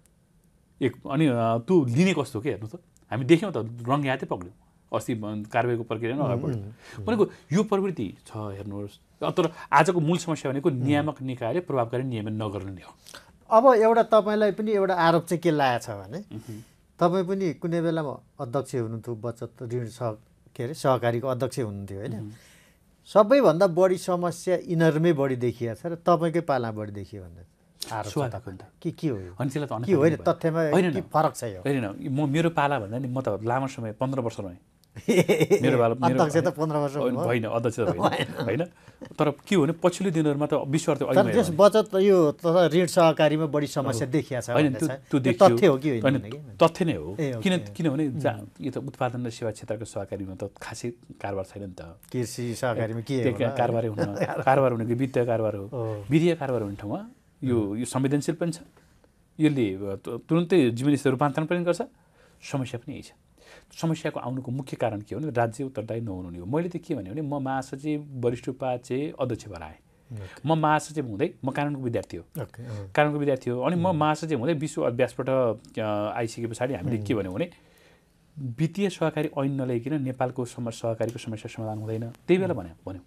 एक अनि त्यो लिने कस्तो के हेर्नु त, हामी देख्यौँ त, रङ्गे हातै पक्रियो अस्ति कारबाहीको प्रक्रिया नै अगाडि बढ्यो भनेको यो प्रवृत्ति छ हेर्नुहोस्। तर आजको मूल समस्या भनेको नियामक निकायले प्रभावकारी नियमन नगर्नु नै हो। अब एउटा तपाईँलाई पनि एउटा आरोप चाहिँ के लागेको छ भने तपाईँ पनि कुनै बेलामा अध्यक्ष हुनुहुन्थ्यो, बचत ऋण सह के अरे सहकारीको अध्यक्ष हुनुहुन्थ्यो होइन। सबैभन्दा बढी समस्या यिनीहरूमै बढी देखिएको छ र तपाईँकै पाला बढी देखियो भन्ने आरोप के के हो अनि त्यसलाई त के होइन तथ्यमा के फरक छ यो? होइन, म मेरो पाला भन्दा नि म त लामो समय पन्ध्र वर्ष रहेँ। मेरो पाला अध्यक्ष त पन्ध्र वर्ष होइन, अध्यक्ष त होइन, तर के हो भने पछिल्लो दिनहरूमा त विश्व त्यस बचत यो तथा ऋण सहकारीमा बढी समस्या देखिएको छ। होइन, त्यो तथ्य हो कि होइन? तथ्य नै हो। किन किनभने यो त उत्पादन र सेवा क्षेत्रको सहकारीमा त खासै कारोबार छैन नि त। कृषि सहकारीमा के कारोबार हुन कारोबार भनेको वित्तीय कारोबार हो। वित्तीय कारोबार हुने ठाउँमा यो यो संवेदनशील पनि छ, यसले तुरुन्तै जीवन स्तर रूपान्तरण पनि गर्छ। समस्या पनि यही छ। समस्याको आउनुको मुख्य कारण के हो भने राज्य उत्तरदायी नहुनु नै हो। मैले त के भने भने म महासचिव वरिष्ठ उपाध्यक्ष अध्यक्ष भएर आएँ। म महासचिव हुँदै म कानुनको विद्यार्थी हो कानुनको विद्यार्थी हो अनि म महासचिव हुँदै विश्व अभ्यासबाट आइसके पछाडि हामीले के भन्यौँ भने वित्तीय सहकारी ऐन नल्याइकन नेपालको सहकारीको समस्या समाधान हुँदैन। त्यही बेला भन्यौँ भन्यौँ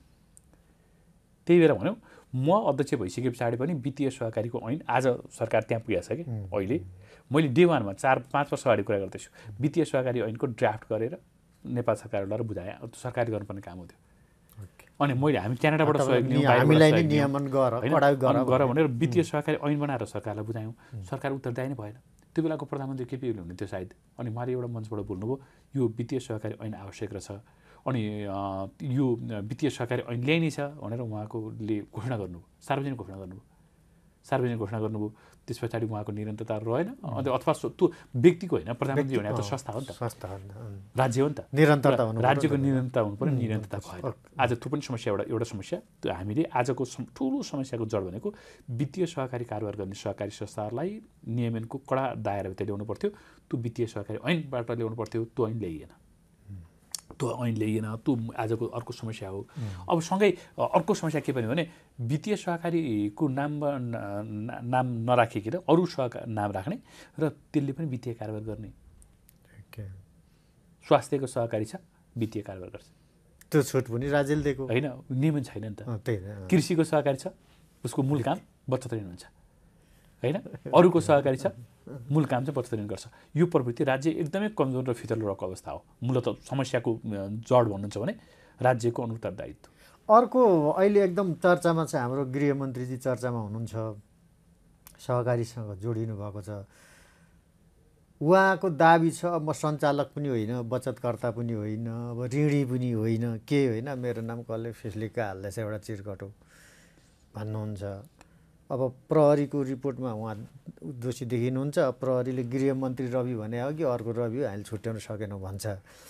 त्यही बेला भन्यौँ म अध्यक्ष भइसके पछाडि पनि वित्तीय सहकारीको ऐन आज सरकार त्यहाँ पुगेको छ कि अहिले मैले डे वानमा चार पाँच वर्ष अगाडि कुरा गर्दैछु। वित्तीय सहकारी ऐनको ड्राफ्ट गरेर नेपाल सरकारलाई बुझाएँ। सरकारले गर्नुपर्ने काम हो त्यो। अनि मैले हामी क्यानाडाबाट सहयोग लियौँ गर भनेर वित्तीय सहकारी ऐन बनाएर सरकारलाई बुझायौँ। सरकार उत्तरदायी नै भएन। त्यो बेलाको प्रधानमन्त्री केपी ओली हुनुहुन्थ्यो सायद। अनि उहाँले एउटा मञ्चबाट बोल्नुभयो यो वित्तीय सहकारी ऐन आवश्यक रहेछ अनि यो वित्तीय सहकारी ऐन ल्याइने छ भनेर उहाँकोले घोषणा गर्नुभयो, सार्वजनिक घोषणा गर्नुभयो सार्वजनिक घोषणा गर्नुभयो त्यस पछाडि उहाँको निरन्तरता रहेन। अन्त अथवा त्यो व्यक्तिको होइन, प्रधानमन्त्री भने त संस्था हो नि त, संस्था हो राज्य हो नि त, निरन्तरता हुनु राज्यको निरन्तरता हुनु पर्यो। निरन्तरता भएन। आज त्यो पनि समस्या एउटा एउटा समस्या। त्यो हामीले आजको ठुलो समस्याको जड भनेको वित्तीय सहकारी कारोबार गर्ने सहकारी संस्थाहरूलाई नियमनको कडा दायराभित्र ल्याउनु पर्थ्यो। त्यो वित्तीय सहकारी ऐनबाट ल्याउनु पर्थ्यो। त्यो ऐन ल्याइएन त्यो ऐन ल्याइएन त्यो आजको अर्को समस्या हो। अब सँगै अर्को समस्या के पनि भने वित्तीय सहकारीको नाम नाम नराखिकन अरू सहकारी नाम राख्ने र त्यसले पनि वित्तीय कारोबार गर्ने। स्वास्थ्यको सहकारी छ, वित्तीय कारोबार गर्छ, त्यो छुट पनि राज्यले दिएको होइन, नियमन छैन नि त। कृषिको सहकारी छ, उसको मूल काम बचत ऋण हुन्छ होइन, अरूको सहकारी छ, मूल काम चाहिँ बचत ऋण गर्छ। यो प्रवृत्ति राज्य एकदमै कमजोर र फितलो रहेको अवस्था हो। मूलत समस्याको जड भन्नुहुन्छ भने राज्यको अनुत्तरदायित्व। अर्को अहिले एकदम चर्चामा छ, हाम्रो गृहमन्त्रीजी चर्चामा हुनुहुन्छ, सहकारीसँग जोडिनु भएको छ। उहाँको दाबी छ म सञ्चालक पनि होइन, बचतकर्ता पनि होइन, अब ऋणी पनि होइन, के होइन, मेरो नाम कसले फेसलिका हाल्दैछ एउटा चिरकटो भन्नुहुन्छ। अब प्रहरीको रिपोर्टमा उहाँ दोषी देखिनुहुन्छ। प्रहरीले गृहमन्त्री रवि भने हो कि अर्को रवि हो, हामीले छुट्याउन सकेनौँ भन्छ।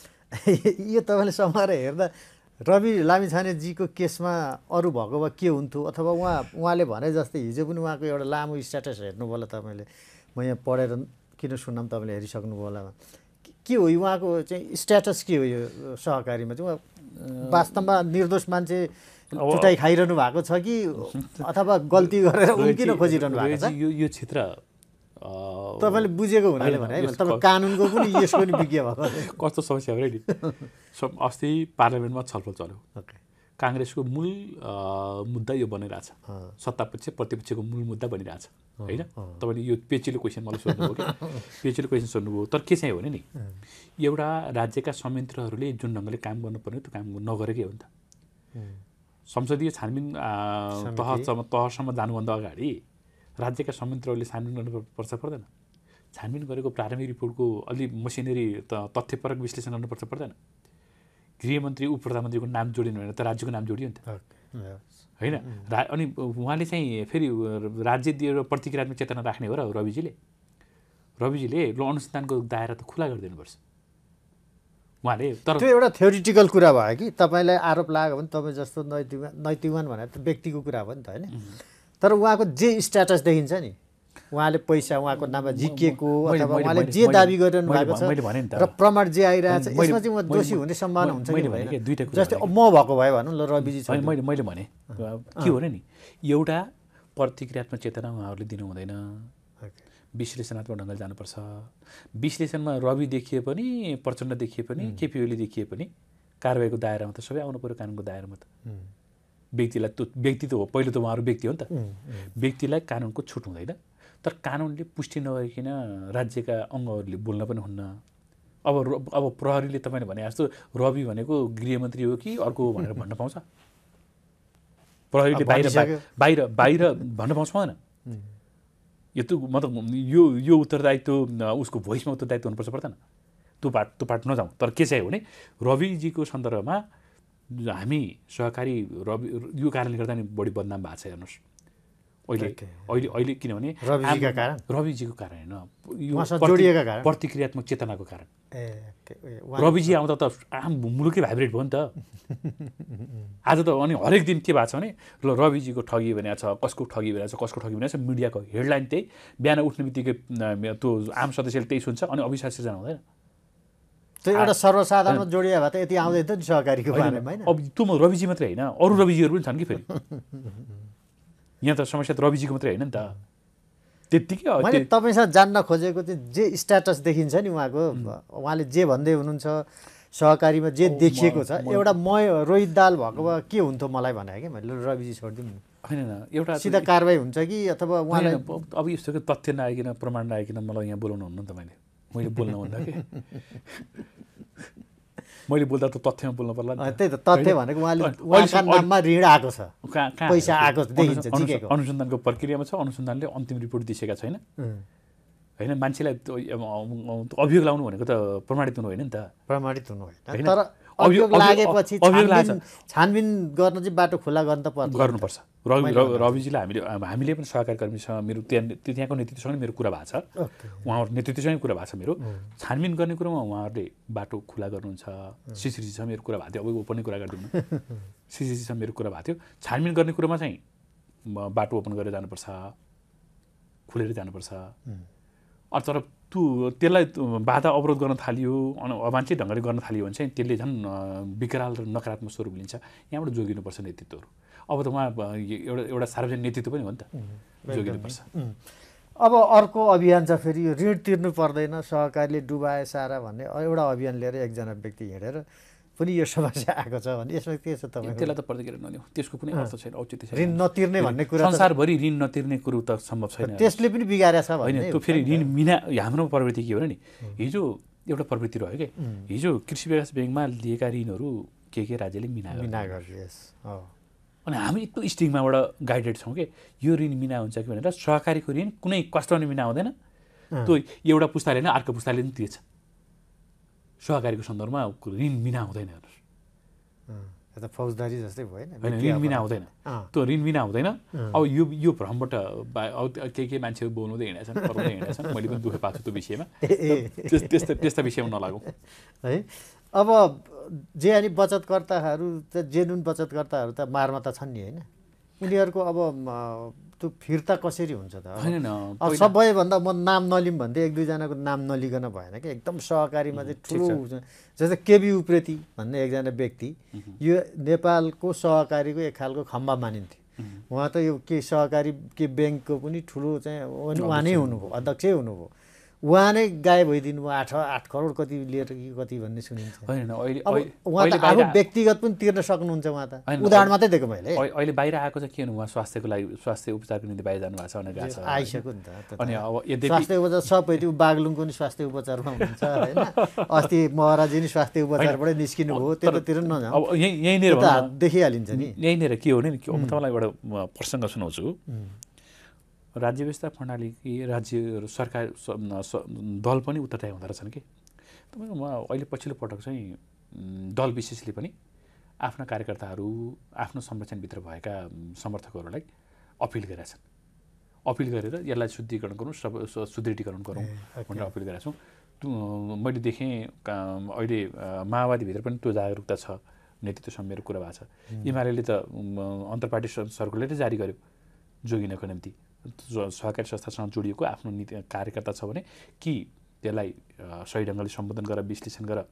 यो तपाईँले समाएर हेर्दा रवि लामिछानेजीको केसमा अरू भएको भए के हुन्थ्यो? अथवा उहाँ उहाँले भने जस्तै हिजो पनि उहाँको एउटा लामो स्ट्याटस हेर्नुभयो होला तपाईँले, म यहाँ पढेर किन सुन्नाम, तपाईँले हेरिसक्नुभयो होला। के हो उहाँको चाहिँ स्ट्याटस के हो यो सहकारीमा चाहिँ? उहाँ वास्तवमा निर्दोष मान्छे चुटाइ खाइरहनु भएको छ कि अथवा गल्ती गरेर उम्किन खोजिरहनु भएको छ? यो यो क्षेत्र तपाईँले बुझेको हुनाले भने है, तपाईँ कानुनको पनि यसको पनि विज्ञ भएको कस्तो समस्या हो नि। अस्ति पार्लियामेन्टमा छलफल चल्यो। काङ्ग्रेसको मूल मुद्दा यो बनिरहेछ, सत्तापक्ष प्रतिपक्षको मूल मुद्दा बनिरहेछ होइन। तपाईँले यो पेचिलो क्वेसन मलाई सोध्नुभयो कि पेचिलो क्वेसन सोध्नुभयो। तर के चाहिँ हो नि, एउटा राज्यका संयन्त्रहरूले जुन ढङ्गले काम गर्नुपर्ने त्यो काम नगरेकै हो नि त। संसदीय छानबिन तहसम्म तहसम्म जानुभन्दा अगाडि राज्यका संयन्त्रहरूले छानबिन गर्नुपर्छ पर्दैन? छानबिन गरेको प्रारम्भिक रिपोर्टको अलि मसिनरी तथ्यपरक विश्लेषण गर्नुपर्छ पर्दैन? गृहमन्त्री उप प्रधानमन्त्रीको नाम जोडिनु भने त राज्यको नाम जोडियो नि त होइन। रा अनि उहाँले चाहिँ फेरि राज्य दिएर प्रतिक्रियात्मक चेतना राख्ने हो र रविजीले रविजीले ल अनुसन्धानको दायरा त खुला गरिदिनुपर्छ उहाँले। तर त्यो एउटा थ्योरिटिकल कुरा भयो कि तपाईँलाई आरोप लाग्यो भने तपाईँ जस्तो नैतिक नैतिकवान भनेर त व्यक्तिको कुरा हो नि त होइन। तर उहाँको जे स्ट्याटस देखिन्छ नि उहाँले पैसा उहाँको नाममा झिकिएको मैले- अथवा मैले- उहाँले मैले- जे मैले- दाबी गरिरहनु मैले- भएको छ मैले भने नि त। र प्रमाण जे आइरहेछ मैले- यसमा चाहिँ म मैले- दोषी हुने सम्भावना हुन्छ कि मैले भने हुँदैन? के, दुईटा कुरा जस्तै भने अब म भएको भए भनौँ ल रविजी छ होइन मैले मैले भने के हो नि एउटा प्रतिक्रियात्मक चेतना उहाँहरूले दिनु हुँदैन, विश्लेषणात्मक ढङ्गले जानुपर्छ। विश्लेषणमा रवि देखिए पनि प्रचण्ड देखिए पनि केपी ओली देखिए पनि कारबाहीको दायरामा त सबै आउनु पऱ्यो कानुनको दायरामा त। व्यक्तिलाई त्यो व्यक्ति त हो, पहिलो त उहाँहरू व्यक्ति हो नि त। व्यक्तिलाई कानुनको छुट हुँदैन, तर कानुनले पुष्टि नगरिकन राज्यका अङ्गहरूले बोल्न पनि हुन्न। अब अब प्रहरीले तपाईँले भने जस्तो रवि भनेको गृहमन्त्री हो कि अर्को हो भनेर भन्न पाउँछ? प्रहरीले बाहिर बाहिर बाहिर भन्न पाउँछ पाउँदैन? यो त मतलब यो यो उत्तरदायित्व उसको भोइसमा उत्तरदायित्व हुनुपर्छ पर्दैन? त्यो पाठ त्यो पाठ नजाउँ, तर के चाहिँ भने रविजीको सन्दर्भमा हामी सहकारी रवि यो कारणले गर्दा नि बढी बदनाम भएको छ हेर्नुहोस् अहिले अहिले अहिले किनभने रविजीका कारण रविजीको कारण होइन, यो जोडिएका कारण प्रतिक्रियात्मक चेतनाको कारण। ए रविजी आउँदा त आम मुलुकै भाइब्रेट भयो नि त। आज त अनि हरेक दिन के भएको छ भने ल रविजीको ठगी भनेको छ, कसको ठगी भनेको छ, कसको ठगी भनेको छ, मिडियाको हेडलाइन त्यही, बिहान उठ्ने बित्तिकै त्यो आम सदस्यले त्यही सुन्छ, अनि अविश्वास सिर्जना हुँदैन। त्यो एउटा सर्वसाधारणमा जोडिया भए त यति आउँदैन त नि सहकारीको बारेमा होइन? अब त्यो म रविजी मात्रै होइन, अरू रविजीहरू पनि छन् कि फेरि। यहाँ त समस्या त रविजीको मात्रै होइन नि त। त्यत्तिकै मैले तपाईँसँग जान्न खोजेको चाहिँ जे स्ट्याटस देखिन्छ नि उहाँको, उहाँले जे भन्दै हुनुहुन्छ सहकारीमा जे देखिएको छ, एउटा म रोहित दाल भएको भए के हुन्थ्यो मलाई भने कि मैले रविजी छोडिदिउँ नि। होइन एउटा सिधा कारवाही हुन्छ कि अथवा उहाँलाई अब यस्तो कि तथ्य नआइकन प्रमाण नआइकन मलाई यहाँ बोलाउनु हुन्न तपाईँले, मैले बोल्न भन्दा कि मैले बोल्दा त तथ्यमा बोल्नु पर्ला नि। त्यही त तथ्य भनेको उहाँले उहाँका नाममा ऋण आएको छ, पैसा आएको देखिन्छ झिकेको। अनुसन्धानको प्रक्रियामा छ, अनुसन्धानले अन्तिम रिपोर्ट दिइसकेका छैन होइन। मान्छेलाई अभियोग लाउनु भनेको त प्रमाणित हुनु होइन नि त। प्रमाणित हुनु होइन, तर अभियोग लागेपछि छानबिन गर्न चाहिँ बाटो खुला गर्न त पर्छ, गर्नुपर्छ। रवि रविजीलाई हामीले हामीले पनि सहकारी कर्मीसँग मेरो त्यहाँ त्यहाँको नेतृत्वसँग मेरो कुरा भएको छ, उहाँहरू नेतृत्वसँगै कुरा भएको छ मेरो। छानबिन गर्ने कुरोमा उहाँहरूले बाटो खुला गर्नुहुन्छ। सिसिजीसँग मेरो कुरा भएको थियो, अब ओपनै कुरा गरिदिउँ न, सिसिजीसँग मेरो कुरा भएको थियो। छानबिन गर्ने कुरोमा चाहिँ बाटो ओपन गरेर जानुपर्छ, खुलेर जानुपर्छ। तर त्यो त्यसलाई बाधा अवरोध गर्न थालियो, अवाञ्छित ढङ्गले गर्न थालियो भने चाहिँ त्यसले झन् विकराल र नकारात्मक स्वरूप लिन्छ। यहाँबाट जोगिनुपर्छ नेतृत्वहरू। अब त उहाँ एउटा एउटा सार्वजनिक नेतृत्व पनि हो नि त, जोगिनुपर्छ। अब अर्को अभियान छ फेरि, यो ऋण तिर्नु पर्दैन सहकारीले डुबाए सारा भन्ने एउटा अभियान लिएर एकजना व्यक्ति हिँडेर पनि यो समस्या आएको छ भने यसमा के छ तपाईँ? त्यसलाई त प्रतिक्रिया नदिउँ, त्यसको कुनै अर्थ छैन, औचित्य छैन। ऋण नतिर्ने भन्ने कुरा संसारभरि ऋण नतिर्ने कुरो त सम्भव छैन, त्यसले पनि बिगारेछ होइन। त्यो फेरि ऋण बिना हाम्रो प्रवृत्ति के हो नि, हिजो एउटा प्रवृत्ति रह्यो कि हिजो कृषि विकास ब्याङ्कमा लिएका ऋणहरू के के राज्यले मिना मिना गरिदिएस, अनि हामी यस्तो स्टिगमाबाट गाइडेड छौँ कि यो ऋण मिना हुन्छ कि भनेर। सहकारीको ऋण कुनै कष्टले मिना हुँदैन, त्यो एउटा पुस्ताले होइन अर्को पुस्ताले पनि तिर्छ। सहकारीको सन्दर्भमा ऋण मिना हुँदैन हेर्नुहोस्, त फौजदारी जस्तै भएन, होइन ऋण मिना हुँदैन, त्यो ऋण मिना हुँदैन। अब यो यो भ्रमबाट केही केही मान्छेहरू बोल्दै हिँडेका छन्, कराउँदै हिँडेका छन्, मैले पनि दुःख पाएको छु त्यो विषयमा, त्यस्ता त्यस्ता विषयमा नलागौँ है। अब जे अनि बचतकर्ताहरू त जेनुन बचतकर्ताहरू त मारमा त छन् नि होइन, उनीहरूको अब त्यो फिर्ता कसरी हुन्छ त? होइन, अब सबैभन्दा म नाम नलिम भन्दै एक दुईजनाको नाम नलिकन भएन कि, एकदम सहकारीमा चाहिँ ठुलो जस्तै केबी उप्रेती भन्ने एकजना व्यक्ति, यो नेपालको सहकारीको एक खालको खम्बा मानिन्थ्यो। उहाँ त यो के सहकारी के ब्याङ्कको पनि ठुलो चाहिँ उहाँ नै हुनुभयो, अध्यक्षै हुनुभयो। उहाँ नै गायब भइदिनु भयो, आठ आठ करोड कति लिएर कि कति भन्ने सुनिन्छ। होइन अहिले उहाँ त आफू व्यक्तिगत पनि तिर्न सक्नुहुन्छ, उहाँ त उदाहरण मात्रै दिएको मैले। अहिले बाहिर आएको चाहिँ के हुनु, उहाँ स्वास्थ्यको लागि स्वास्थ्य उपचारको निम्ति बाहिर जानुभएको छ भनेर गएको छ, आइसक्यो नि त। अनि अब यदि स्वास्थ्य उपचार सबै त्यो बागलुङको नि स्वास्थ्य उपचारमा हुन्छ होइन, अस्ति महाराजी नि स्वास्थ्य उपचारबाटै निस्किनु भयो, त्यतातिर नजाउँ। अब यहीँ यहीँनिर देखिहालिन्छ नि, यहीँनिर के हो नि, म तपाईँलाई एउटा प्रसङ्ग सुनाउँछु। राज्य व्यवस्था प्रणाली कि राज्य सरकार दल पनि उत्तरदायी हुँदो रहेछन् कि। तपाईँको म अहिले पछिल्लो पटक चाहिँ दल विशेषले पनि आफ्ना कार्यकर्ताहरू आफ्नो संरक्षणभित्र भएका समर्थकहरूलाई अपिल गरेका छन्, अपिल गरेर यसलाई शुद्धिकरण गरौँ, सब सुदृढीकरण गरौँ भनेर अपिल गरेका छौँ। मैले देखेँ अहिले माओवादीभित्र पनि त्यो जागरुकता छ, नेतृत्वसँग मेरो कुरा भएको छ। एमाले त अन्तर्पार्टी सर्कुलरै जारी गर्यो जोगिनको निम्ति सहकारी संस्थासँग जोडिएको आफ्नो नीति कार्यकर्ता छ भने कि त्यसलाई सही ढङ्गले सम्बोधन गरेर विश्लेषण गरेर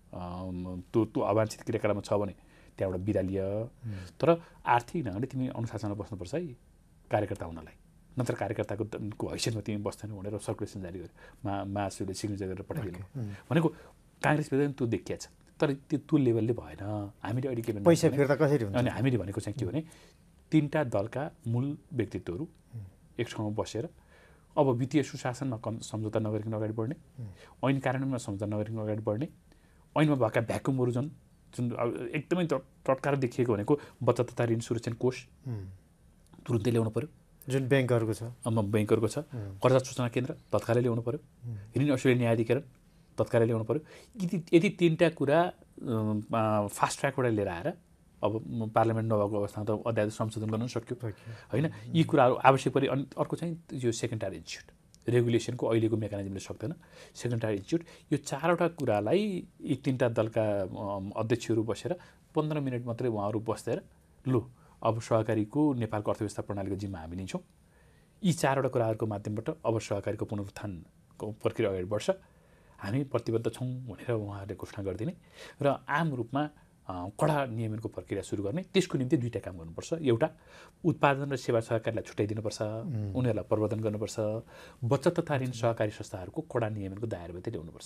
त्यो त्यो अवांछित क्रियाकलापमा छ भने त्यहाँबाट बिदा लिय। तर आर्थिक ढङ्गले तिमी अनुशासनमा बस्नुपर्छ है कार्यकर्ता हुनलाई, नत्र कार्यकर्ताको को हैसियतमा तिमी बस्दैन भनेर सर्कुलेसन जारी गर्यो, मा महासचिवले सिग्नेचर गरेर पठाइदिनु भनेको काङ्ग्रेस विरुद्ध त्यो देखिया छ। तर त्यो त्यो लेभलले भएन। हामीले अहिले के पैसा फिर्ता कसरी हुन्छ? अनि हामीले भनेको चाहिँ के भने तिनवटा दलका मूल व्यक्तित्वहरू एक ठाउँमा बसेर अब वित्तीय सुशासनमा कम सम्झौता नगरिकन अगाडि बढ्ने, ऐन कार्यान्वयनमा सम्झौता नगरिकन अगाडि बढ्ने, ऐनमा भएका भ्याकुमहरू जुन जुन एकदमै तत्काल देखिएको भनेको बचत तथा ऋण सुरक्षा कोष तुरुन्तै ल्याउनु पऱ्यो, जुन ब्याङ्कहरूको छ अब ब्याङ्कहरूको छ, कर्जा सूचना केन्द्र तत्कालै ल्याउनु पऱ्यो, ऋण असुली न्यायाधिकरण तत्कालै ल्याउनु पऱ्यो। यदि यदि तिनवटा कुरा फास्ट ट्र्याकबाट लिएर आएर अब पार्लियामेन्ट नभएको अवस्थामा त अध्यादेश संशोधन गर्न सक्यो होइन, यी कुराहरू आवश्यक परे। अनि अर्को चाहिँ यो सेकेन्डरी इन्स्टिट्युट रेगुलेसनको अहिलेको मेकानिजमले सक्दैन। सेकेन्डरी इन्स्टिट्युट यो चारवटा कुरालाई यी तिनवटा दलका अध्यक्षहरू बसेर पन्ध्र मिनट मात्रै उहाँहरू बसेर लु अब सहकारीको नेपालको अर्थव्यवस्था प्रणालीको जिम्मा हामी लिन्छौँ, यी चारवटा कुराहरूको माध्यमबाट अब सहकारीको पुनरुत्थानको प्रक्रिया अगाडि बढ्छ, हामी प्रतिबद्ध छौँ भनेर उहाँहरूले घोषणा गरिदिने र आम रूपमा कडा नियमनको प्रक्रिया सुरु गर्ने। त्यसको निम्ति दुईवटा काम गर्नुपर्छ। एउटा उत्पादन र सेवा सहकारीलाई छुट्याइदिनुपर्छ, उनीहरूलाई प्रवर्धन गर्नुपर्छ। बचत तथा ऋण सहकारी संस्थाहरूको कडा नियमनको दायराभित्र ल्याउनुपर्छ।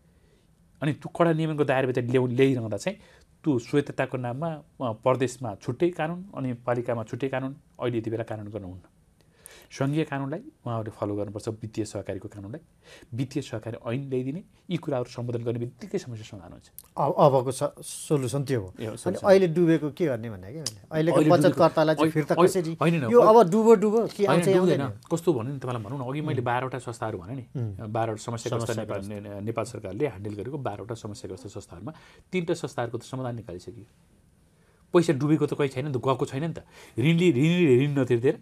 अनि त्यो कडा नियमनको दायराभित्र ल्याउ ल्याइरहँदा चाहिँ त्यो स्वायत्तताको नाममा प्रदेशमा छुट्टै कानुन अनि पालिकामा छुट्टै कानुन अहिले यति बेला कानुन गर्नुहुन्न। सङ्घीय कानुनलाई उहाँहरूले फलो गर्नुपर्छ, वित्तीय सहकारीको कानुनलाई, वित्तीय सहकारी ऐन ल्याइदिने। यी कुराहरू सम्बोधन गर्ने बित्तिकै समस्या समाधान हुन्छ। अब अबको सोलुसन त्यो हो। अनि अहिले डुबेको के गर्ने भने कि अहिलेको बचतकर्तालाई चाहिँ फिर्ता कसरी यो अब डुबो डुबो के आउँछ आउँदैन कस्तो भन्यो नि तपाईँलाई भनौँ न। अघि मैले बाह्रवटा संस्थाहरू भने नि, बाह्रवटा समस्याग्रस्त नेपाल नेपाल सरकारले ह्यान्डल गरेको बाह्रवटा समस्याग्रस्त संस्थाहरूमा तिनवटा संस्थाहरूको त समाधान निकालिसक्यो। पैसा डुबेको त कोही छैन नि त, गएको छैन नि त। ऋणले ऋणले ऋण नतिर्दिएर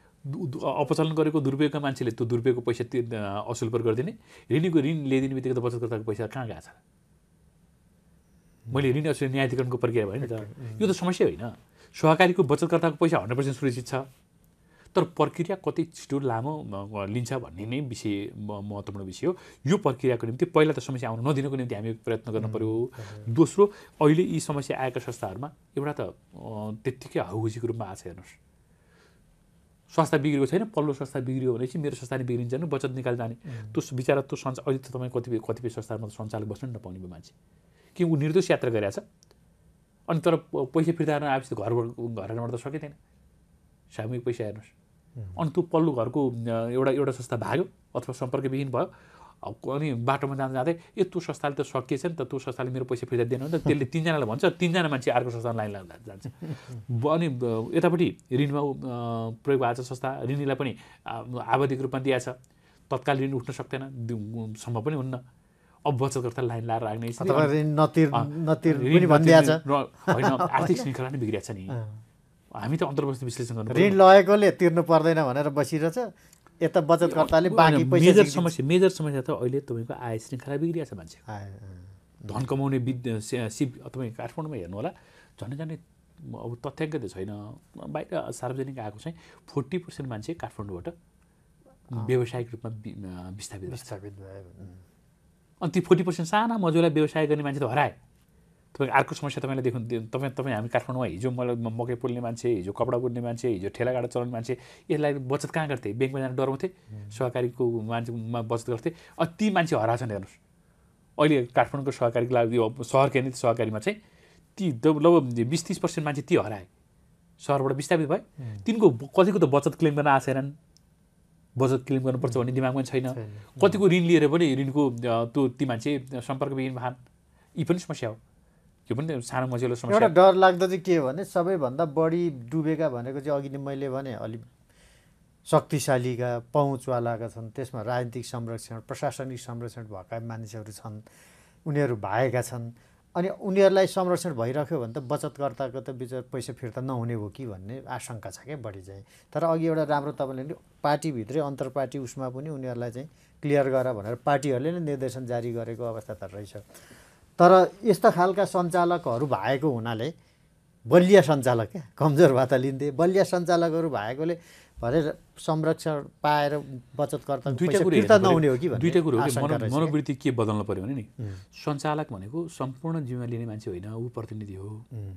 अपचलन गरेको दुरुपयोगका मान्छेले त्यो दुरुपयोगको पैसा असुल पर गरिदिने, ऋणीको ऋण ल्याइदिने बित्तिकै त बचतकर्ताको पैसा कहाँ गएको छ? मैले ऋण असुली न्यायाधिकरणको प्रक्रिया भयो नि त। यो त समस्या होइन। सहकारीको बचतकर्ताको पैसा हन्ड्रेड पर्सेन्ट सुरक्षित छ, तर प्रक्रिया कति छिटो लामो लिन्छ भन्ने नै विषय महत्त्वपूर्ण विषय हो। यो प्रक्रियाको निम्ति पहिला त समस्या आउन नदिनको निम्ति हामी प्रयत्न गर्न पऱ्यो। दोस्रो, अहिले यी समस्या आएका संस्थाहरूमा एउटा त त्यत्तिकै हाउहुजीको रूपमा आएको छ। हेर्नुहोस्, संस्था बिग्रेको छैन, पल्लो संस्था बिग्रियो भनेपछि मेरो संस्था नै बिग्रिन्छ नि, बचत निकाल जाने। त्यो विचार त्यो सञ्चार अहिले त तपाईँ कतिपय कतिपय संस्थाहरूमा त सञ्चालक बस्नु नपाउने भयो मान्छे, कि ऊ निर्दोष यात्रा गरिरहेछ। अनि तर पैसा फिर्ता गर्न आएपछि घरबाट घरबाट त सकिँदैन, सामूहिक पैसा हेर्नुहोस्। अनि त्यो पल्लो घरको एउटा एउटा संस्था भाग्यो अथवा सम्पर्कविहीन भयो, अनि बाटोमा जाँदा जाँदै ए त्यो संस्थाले त सकिएछ नि त, त्यो संस्थाले मेरो पैसा फिर्ता दिएन भने त त्यसले तिनजनालाई भन्छ, तिनजना मान्छे अर्को संस्थामा लाइन लाग्दा जान्छ। अनि यतापट्टि ऋणमा प्रयोग भएको संस्था ऋणीलाई पनि आवधिक रूपमा दिएछ, तत्काल ऋण उठ्न सक्दैन, सम्भव पनि हुन्न। अब बचतकर्ता लाइन लाएर राख्ने होइन, आर्थिक श्रृङ्खला नै बिग्रिएको छ नि। हामी त अन्तर्वस्ती विश्लेषण गर्नु, ऋण लगेकोले तिर्नु पर्दैन भनेर बसिरहेछ, यता बचतकर्ताले बाँकी पैसा। मेजर समस्या मेजर समस्या त अहिले तपाईँको आय श्रृङ्खला बिग्रिएको छ। मान्छे धन कमाउने विद्या सिप तपाईँ काठमाडौँमा हेर्नु होला, झन् झन् अब तथ्याङ्क त छैन, बाहिर सार्वजनिक आएको चाहिँ फोर्टी पर्सेन्ट मान्छे काठमाडौँबाट व्यावसायिक रूपमा विस्थापित विस्थापित भयो। अनि ती फोर्टी पर्सेन्ट साना मजुरलाई व्यवसाय गर्ने मान्छे त हराए। तपाईँ अर्को समस्या तपाईँलाई देखुन्, तपाईँ तपाईँ हामी काठमाडौँमा हिजो मलाई मकै पोल्ने मान्छे, हिजो कपडा बुन्ने मान्छे, हिजो ठेलागाडा चलाउने मान्छे, यसलाई बचत कहाँ गर्थे? ब्याङ्कमा जान डराउँथे, सहकारीको मान्छेमा बचत गर्थे। अब ती मान्छे हराछन्। हेर्नुहोस्, अहिले काठमाडौँको सहकारीको लागि सहर केन्द्रित सहकारीमा चाहिँ ती लगभग बिस तिस पर्सेन्ट मान्छे ती हराए, सहरबाट विस्थापित भए। तिनको कतिको त बचत क्लेम गर्न आएको छैनन्, बचत क्लेम गर्नुपर्छ भन्ने दिमागमा छैन। कतिको ऋण लिएर पनि ऋणको त्यो ती मान्छे सम्पर्कविहीन भएन। यी पनि समस्या हो, यो पनि सानो मजिलो समस्या। एउटा डर लाग्दो चाहिँ के हो भने सबैभन्दा बढी डुबेका भनेको चाहिँ अघि नै मैले भने अलिक शक्तिशालीका पहुँचवालाका छन्, त्यसमा राजनीतिक संरक्षण प्रशासनिक संरक्षण भएका मानिसहरू छन्, उनीहरू भएका छन्। अनि उनीहरूलाई संरक्षण भइराख्यो भने त बचतकर्ताको त विचार पैसा फिर्ता नहुने हो कि भन्ने आशंका छ क्या बढी चाहिँ। तर अघि एउटा राम्रो तपाईँले पार्टीभित्रै अन्तर्पार्टी उसमा पनि उनीहरूलाई चाहिँ क्लियर गर भनेर पार्टीहरूले नै निर्देशन जारी गरेको अवस्था त रहेछ। तर यस्ता खालका सञ्चालकहरू भएको हुनाले बलिया सञ्चालक क्या, कमजोर भए त लिन्थे। बलिया सञ्चालकहरू भएकोले भरे संरक्षण पाएर बचतकर्ताको पैसा फिर्ता नहुने हो कि भन्ने दुईटा कुरो हो कि आशंका रहेछ। मनोवृत्ति के बदल्नु पर्यो भने नि सञ्चालक भनेको सम्पूर्ण जिम्मा लिने मान्छे होइन, ऊ प्रतिनिधि हो।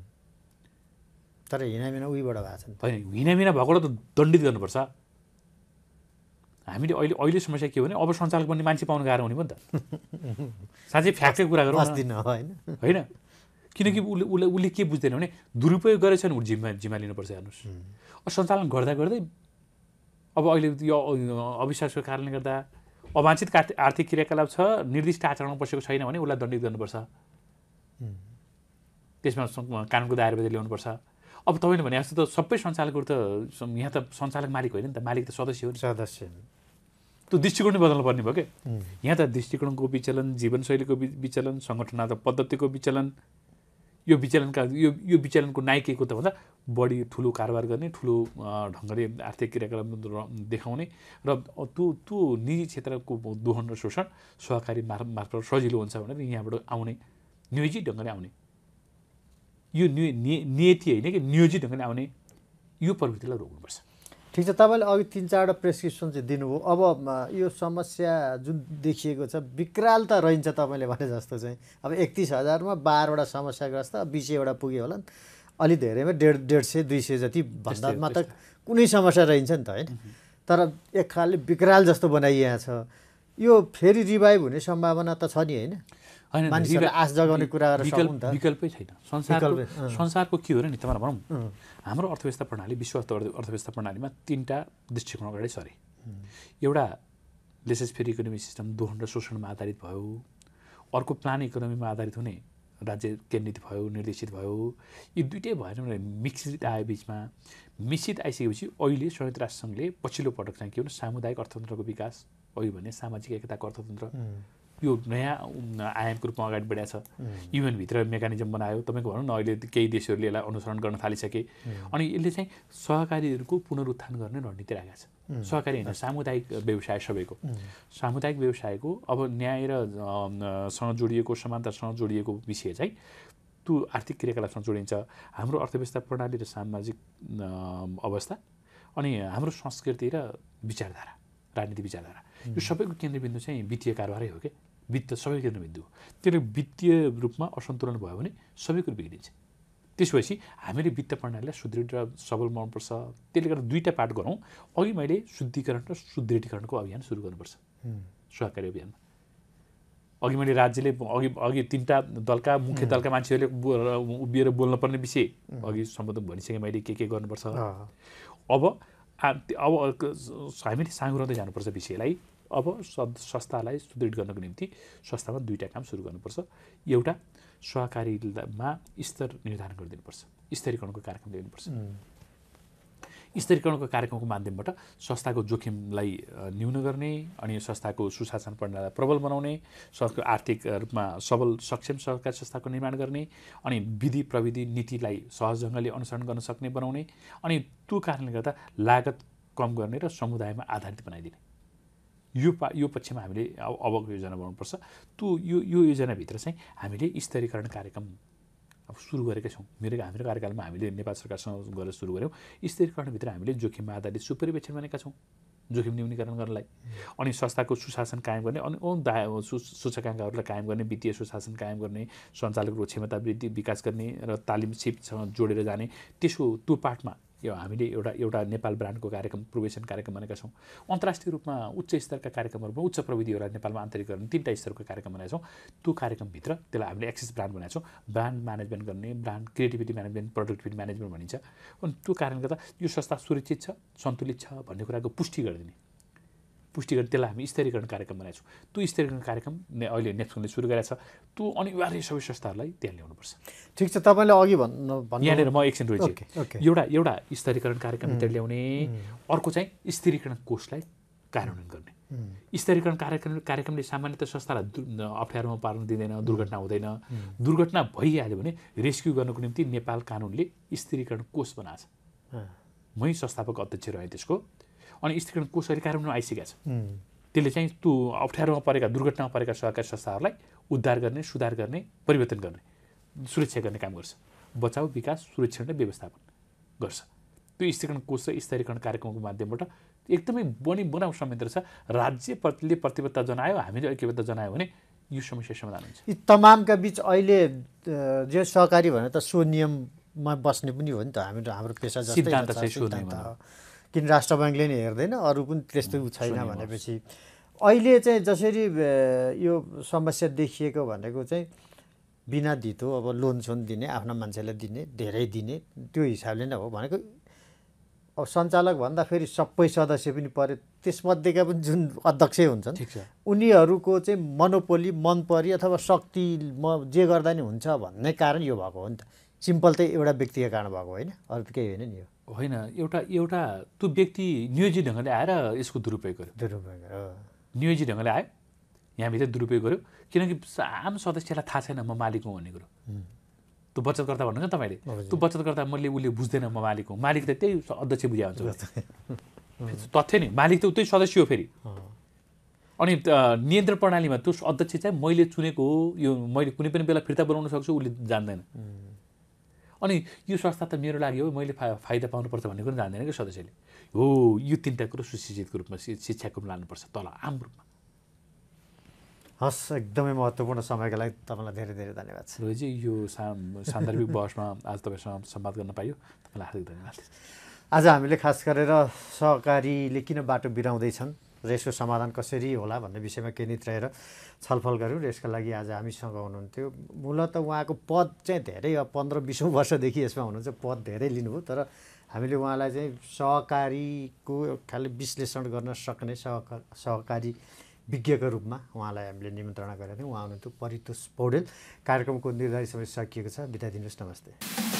तर हिनामिना उहीबाट भएको छ नि त। होइन, हिनामिना भएको त दण्डित गर्नुपर्छ। हामीले अहिले अहिले समस्या के हो भने अब सञ्चालक बन्ने मान्छे पाउनु गाह्रो हुने पनि त। साँच्चै फ्याक्टै कुरा गरौँ न होइन होइन, किनकि उसले उसले उसले के बुझ्दैन भने दुरुपयोग गरेछ भने ऊ जिम्मा जिम्मा लिनुपर्छ। हेर्नुहोस्, अब सञ्चालन गर्दा गर्दै अब अहिले यो अविश्वासको कारणले गर्दा अवांछित आर्थिक क्रियाकलाप छ, निर्दिष्ट आचरण बसेको छैन भने उसलाई दण्डित गर्नुपर्छ। त्यसमा कानुनको दायराभित्र ल्याउनुपर्छ। अब तपाईँले भने जस्तो त सबै सञ्चालकहरू त यहाँ त सञ्चालक मालिक होइन नि त, मालिक त सदस्य हो नि। सदस्य त्यो दृष्टिकोण बदल्नु पर्ने भयो क्या। यहाँ त दृष्टिकोणको विचलन, जीवनशैलीको विचलन, सङ्गठनात्मक पद्धतिको विचलन, यो विचलनका यो यो विचलनको नायक के को त भन्दा बढी ठुलो कारोबार गर्ने, ठुलो ढङ्गले आर्थिक क्रियाकलाप देखाउने र त्यो त्यो निजी क्षेत्रको दोहन र शोषण सहकारी मार्फत सजिलो हुन्छ भनेर यहाँबाट आउने, नियोजित ढङ्गले आउने, यो नियति होइन कि नियोजित ढङ्गले आउने, यो प्रवृत्तिलाई रोक्नुपर्छ। ठिक छ, तपाईँले अघि तिन चारवटा प्रेसक्रिप्सन चाहिँ दिनुभयो। अब यो समस्या जुन देखिएको छ विकराल त रहन्छ तपाईँले भने जस्तो चाहिँ। अब एकतिस हजारमा बाह्रवटा समस्याग्रस्त, बिसैवटा पुग्यो होला, अलि धेरैमा डेढ डेढ सय दुई सय जति भन्दामा त कुनै समस्या रहन्छ नि त होइन। तर एक खालले विकराल जस्तो बनाइएको छ। यो फेरि रिभाइभ हुने सम्भावना त छ नि होइन? मानिसहरूले आश जगाउने कुरा गरेर सक्नु त विकल्पै छैन। संसारको संसारको के हो र नि तपाईँलाई भनौँ, हाम्रो अर्थव्यवस्था प्रणाली, विश्व अर्थव्यवस्था प्रणालीमा तिनवटा दृष्टिकोण अगाडि सरे। एउटा लेसेस फेयर इकोनोमिक सिस्टम दोहन र शोषणमा आधारित भयो, अर्को प्लान इकोनोमीमा आधारित हुने राज्य केन्द्रित भयो, निर्देशित भयो। यी दुइटै भएन भने मिश्रित आयो बिचमा। मिश्रित आइसकेपछि अहिले संयुक्त राष्ट्रसङ्घले पछिल्लो पटक चाहिँ के हो, सामुदायिक अर्थतन्त्रको विकास, अहिले भने सामाजिक एकताको अर्थतन्त्र, यो नयाँ आयामको रूपमा अगाडि बढाएको छ। युएनभित्र मेकानिजम बनायो। तपाईँको भनौँ न अहिले केही देशहरूले यसलाई अनुसरण गर्न थालिसके। अनि यसले चाहिँ सहकारीहरूको पुनरुत्थान गर्ने रणनीति राखेको छ। सहकारी होइन, सामुदायिक व्यवसाय सबैको। सामुदायिक व्यवसायको अब न्याय र सँग जोडिएको, समानतासँग जोडिएको विषय चाहिँ त्यो आर्थिक क्रियाकलापसँग जोडिन्छ। हाम्रो अर्थव्यवस्था प्रणाली र सामाजिक अवस्था अनि हाम्रो संस्कृति र विचारधारा, राजनीति विचारधारा, यो सबैको केन्द्रबिन्दु चाहिँ वित्तीय कारोबारै हो क्या। वित्त सबै केन्द्रबिन्दु हो। त्यसले वित्तीय रूपमा असन्तुलन भयो भने सबै कुरो बिग्रिन्छ। त्यसपछि हामीले वित्त प्रणालीलाई सुदृढ र सबल बनाउनुपर्छ। त्यसले गर्दा दुईवटा पार्ट गरौँ। अघि मैले शुद्धिकरण र सुदृढीकरणको अभियान सुरु गर्नुपर्छ सहकारी अभियानमा। अघि मैले राज्यले अघि अघि तिनवटा दलका मुख्य दलका मान्छेहरूले उभिएर बोल्नुपर्ने विषय अघि सम्बोधन भनिसकेँ मैले, के के गर्नुपर्छ। अब अब हामीले साँगुराउँदै जानुपर्छ विषयलाई। अब संस्थालाई सुदृढ गर्नको निम्ति संस्थामा दुईवटा काम सुरु गर्नुपर्छ। एउटा सहकारीमा स्तर निर्धारण गरिदिनुपर्छ, स्तरीकरणको कार्यक्रम ल्याउनुपर्छ। स्तरीकरणको कार्यक्रमको माध्यमबाट संस्थाको जोखिमलाई न्यून गर्ने अनि संस्थाको सुशासन प्रणालीलाई प्रबल बनाउने, संस्थाको आर्थिक रूपमा सबल सक्षम सहकारी संस्थाको निर्माण गर्ने अनि विधि प्रविधि नीतिलाई सहज ढङ्गले अनुसरण गर्न सक्ने बनाउने अनि त्यो कारणले गर्दा लागत कम गर्ने र समुदायमा आधारित बनाइदिने। यो पा यो पक्षमा हामीले अब अबको योजना बनाउनुपर्छ। त्यो यो यो योजनाभित्र चाहिँ हामीले स्तरीकरण कार्यक्रम अब सुरु गरेका छौँ। मेरो हाम्रो कार्यकालमा हामीले नेपाल सरकारसँग गरेर सुरु गऱ्यौँ। स्तरीकरणभित्र हामीले जोखिममा आधारित सुपरिवेक्षण भनेका छौँ, जोखिम न्यूनीकरण गर्नलाई। अनि संस्थाको सुशासन कायम गर्ने अनि दा सूचकाङ्कहरूलाई कायम गर्ने, वित्तीय सुशासन कायम गर्ने, सञ्चालकको क्षमता वृद्धि विकास गर्ने र तालिम सिपसँग जोडेर जाने। त्यसो त्यो पार्टमा यो हामीले एउटा एउटा नेपाल ब्रान्डको कार्यक्रम, प्रोभेसन कार्यक्रम भनेका छौँ। अन्तर्राष्ट्रिय रूपमा उच्च स्तरका कार्यक्रमहरूमा उच्च प्रविधिहरूलाई नेपालमा आन्तरिक गर्ने तिनवटा स्तरको कार्यक्रम बनाएका छौँ। त्यो कार्यक्रमभित्र त्यसलाई हामीले एक्सेस ब्रान्ड बनाएका छौँ। ब्रान्ड म्यानेजमेन्ट गर्ने, brand creativity management, productivity management भनिन्छ। अनि त्यो कारणले गर्दा यो संस्था सुरक्षित छ, सन्तुलित छ भन्ने कुराको पुष्टि गरिदिने, पुष्टि गर्ने त्यसलाई हामी स्तरीकरण कार्यक्रम बनाएको छौँ। त्यो स्तरीकरण कार्यक्रम अहिले नेप्सनले सुरु गरेको छ। त्यो अनिवार्य सबै संस्थाहरूलाई त्यहाँ ल्याउनुपर्छ। ठिक छ, तपाईँले अघि भन्नु भन्नु यहाँनिर म एकछिन रोइछु। एउटा एउटा स्तरीकरण कार्यक्रम भित्र ल्याउने, अर्को चाहिँ स्थिरीकरण कोषलाई कार्यान्वयन गर्ने। स्तरीकरण कार्यक्रम कार्यक्रमले सामान्यतः संस्थालाई अप्ठ्यारोमा पार्न दिँदैन, दुर्घटना हुँदैन। दुर्घटना भइहाल्यो भने रेस्क्यु गर्नको निम्ति नेपाल कानुनले स्थिरीकरण कोष बनाएको छ। मै संस्थापक अध्यक्ष रहेँ त्यसको। अनि स्थिरीकरण कोष अहिले कार्यान्वयनमा आइसकेको छ। त्यसले चाहिँ त्यो अप्ठ्यारोमा परेका, दुर्घटनामा परेका सहकारी संस्थाहरूलाई उद्धार गर्ने, सुधार गर्ने, परिवर्तन गर्ने, सुरक्षा गर्ने काम गर्छ। बचाउ विकास सुरक्षण र व्यवस्थापन गर्छ। त्यो स्तरीकरण कोष र स्तरीकरण कार्यक्रमको माध्यमबाट एकदमै बढी बनाउ संयन्त्र छ। राज्यले प्रतिबद्धता जनायो, हामीले ऐक्यबद्धता जनायो भने यो समस्या समाधान हुन्छ। यी तमामका बीच अहिले जो सहकारी भने त सो नियममा बस्ने पनि हो नि त। हामी हाम्रो पेसा जस्तै सिद्धान्त चाहिँ सो नियम हो। किन राष्ट्र बैङ्कले नि हेर्दैन, अरू पनि त्यस्तै छैन भनेपछि अहिले चाहिँ जसरी यो समस्या देखिएको भनेको चाहिँ बिना धितो अब लोन सोन दिने, आफ्ना मान्छेलाई दिने, धेरै दिने, त्यो हिसाबले नै हो भनेको। अब सञ्चालक भन्दाखेरि सबै सदस्य पनि पऱ्यो, त्यसमध्येका पनि जुन अध्यक्ष हुन्छन् उनीहरूको चाहिँ मनोपोली, मनपरी अथवा शक्ति म जे गर्दा नि हुन्छ भन्ने कारण यो भएको हो नि त। सिम्पल चाहिँ एउटा व्यक्तिको कारण भएको होइन, अरू त केही होइन नि यो। होइन, एउटा एउटा त्यो व्यक्ति नियोजित ढङ्गले आएर यसको दुरुपयोग गर्यो। दुरुपयोग गर्यो, नियोजित ढङ्गले आयो, यहाँभित्र दुरुपयोग गर्यो। किनकि आम सदस्यलाई थाहा छैन म मालिक हुँ भन्ने कुरो। त्यो बचतकर्ता भन्नुहुन्छ तपाईँले, त्यो बचतकर्ता मैले उसले बुझ्दैन म मालिक हुँ। मालिक त त्यही अध्यक्ष बुझा हुन्छ। तथ्य नि, मालिक त त्यही सदस्य हो फेरि। अनि नियन्त्रण प्रणालीमा त्यो अध्यक्ष चाहिँ मैले चुनेको हो, यो मैले कुनै पनि बेला फिर्ता बनाउन सक्छु, उसले जान्दैन। अनि यो संस्था त मेरो लागि हो, मैले फा फाइदा पाउनुपर्छ भन्ने कुरो जान्दैन कि सदस्यले। हो, यो तिनवटा कुरो सुशिक्षितको रूपमा, शिक्षाको रूपमा लानुपर्छ तल आम रूपमा। हस्, एकदमै महत्त्वपूर्ण समयको लागि तपाईँलाई धेरै धेरै धन्यवाद छ। रोहितजी, यो सान्दर्भिक बहसमा आज तपाईँसँग संवाद गर्न पाइयो, तपाईँलाई हार्दिक धन्यवाद। आज हामीले खास गरेर सहकारीले किन बाटो बिराउँदैछन् र यसको समाधान कसरी होला भन्ने विषयमा केन्द्रित रहेर छलफल गऱ्यौँ र यसका लागि आज हामीसँग हुनुहुन्थ्यो। मूलत उहाँको पद चाहिँ धेरै अब पन्ध्र बिसौँ वर्षदेखि यसमा हुनुहुन्छ, पद धेरै लिनुभयो, तर हामीले उहाँलाई चाहिँ सहकारीको खालि विश्लेषण गर्न सक्ने सहका सहकारी विज्ञको रूपमा उहाँलाई हामीले निमन्त्रणा गरेका थियौँ। उहाँ हुनुहुन्थ्यो परितोष पौडेल। कार्यक्रमको निर्धारित समय सकिएको छ, बिदा दिनुहोस्, नमस्ते।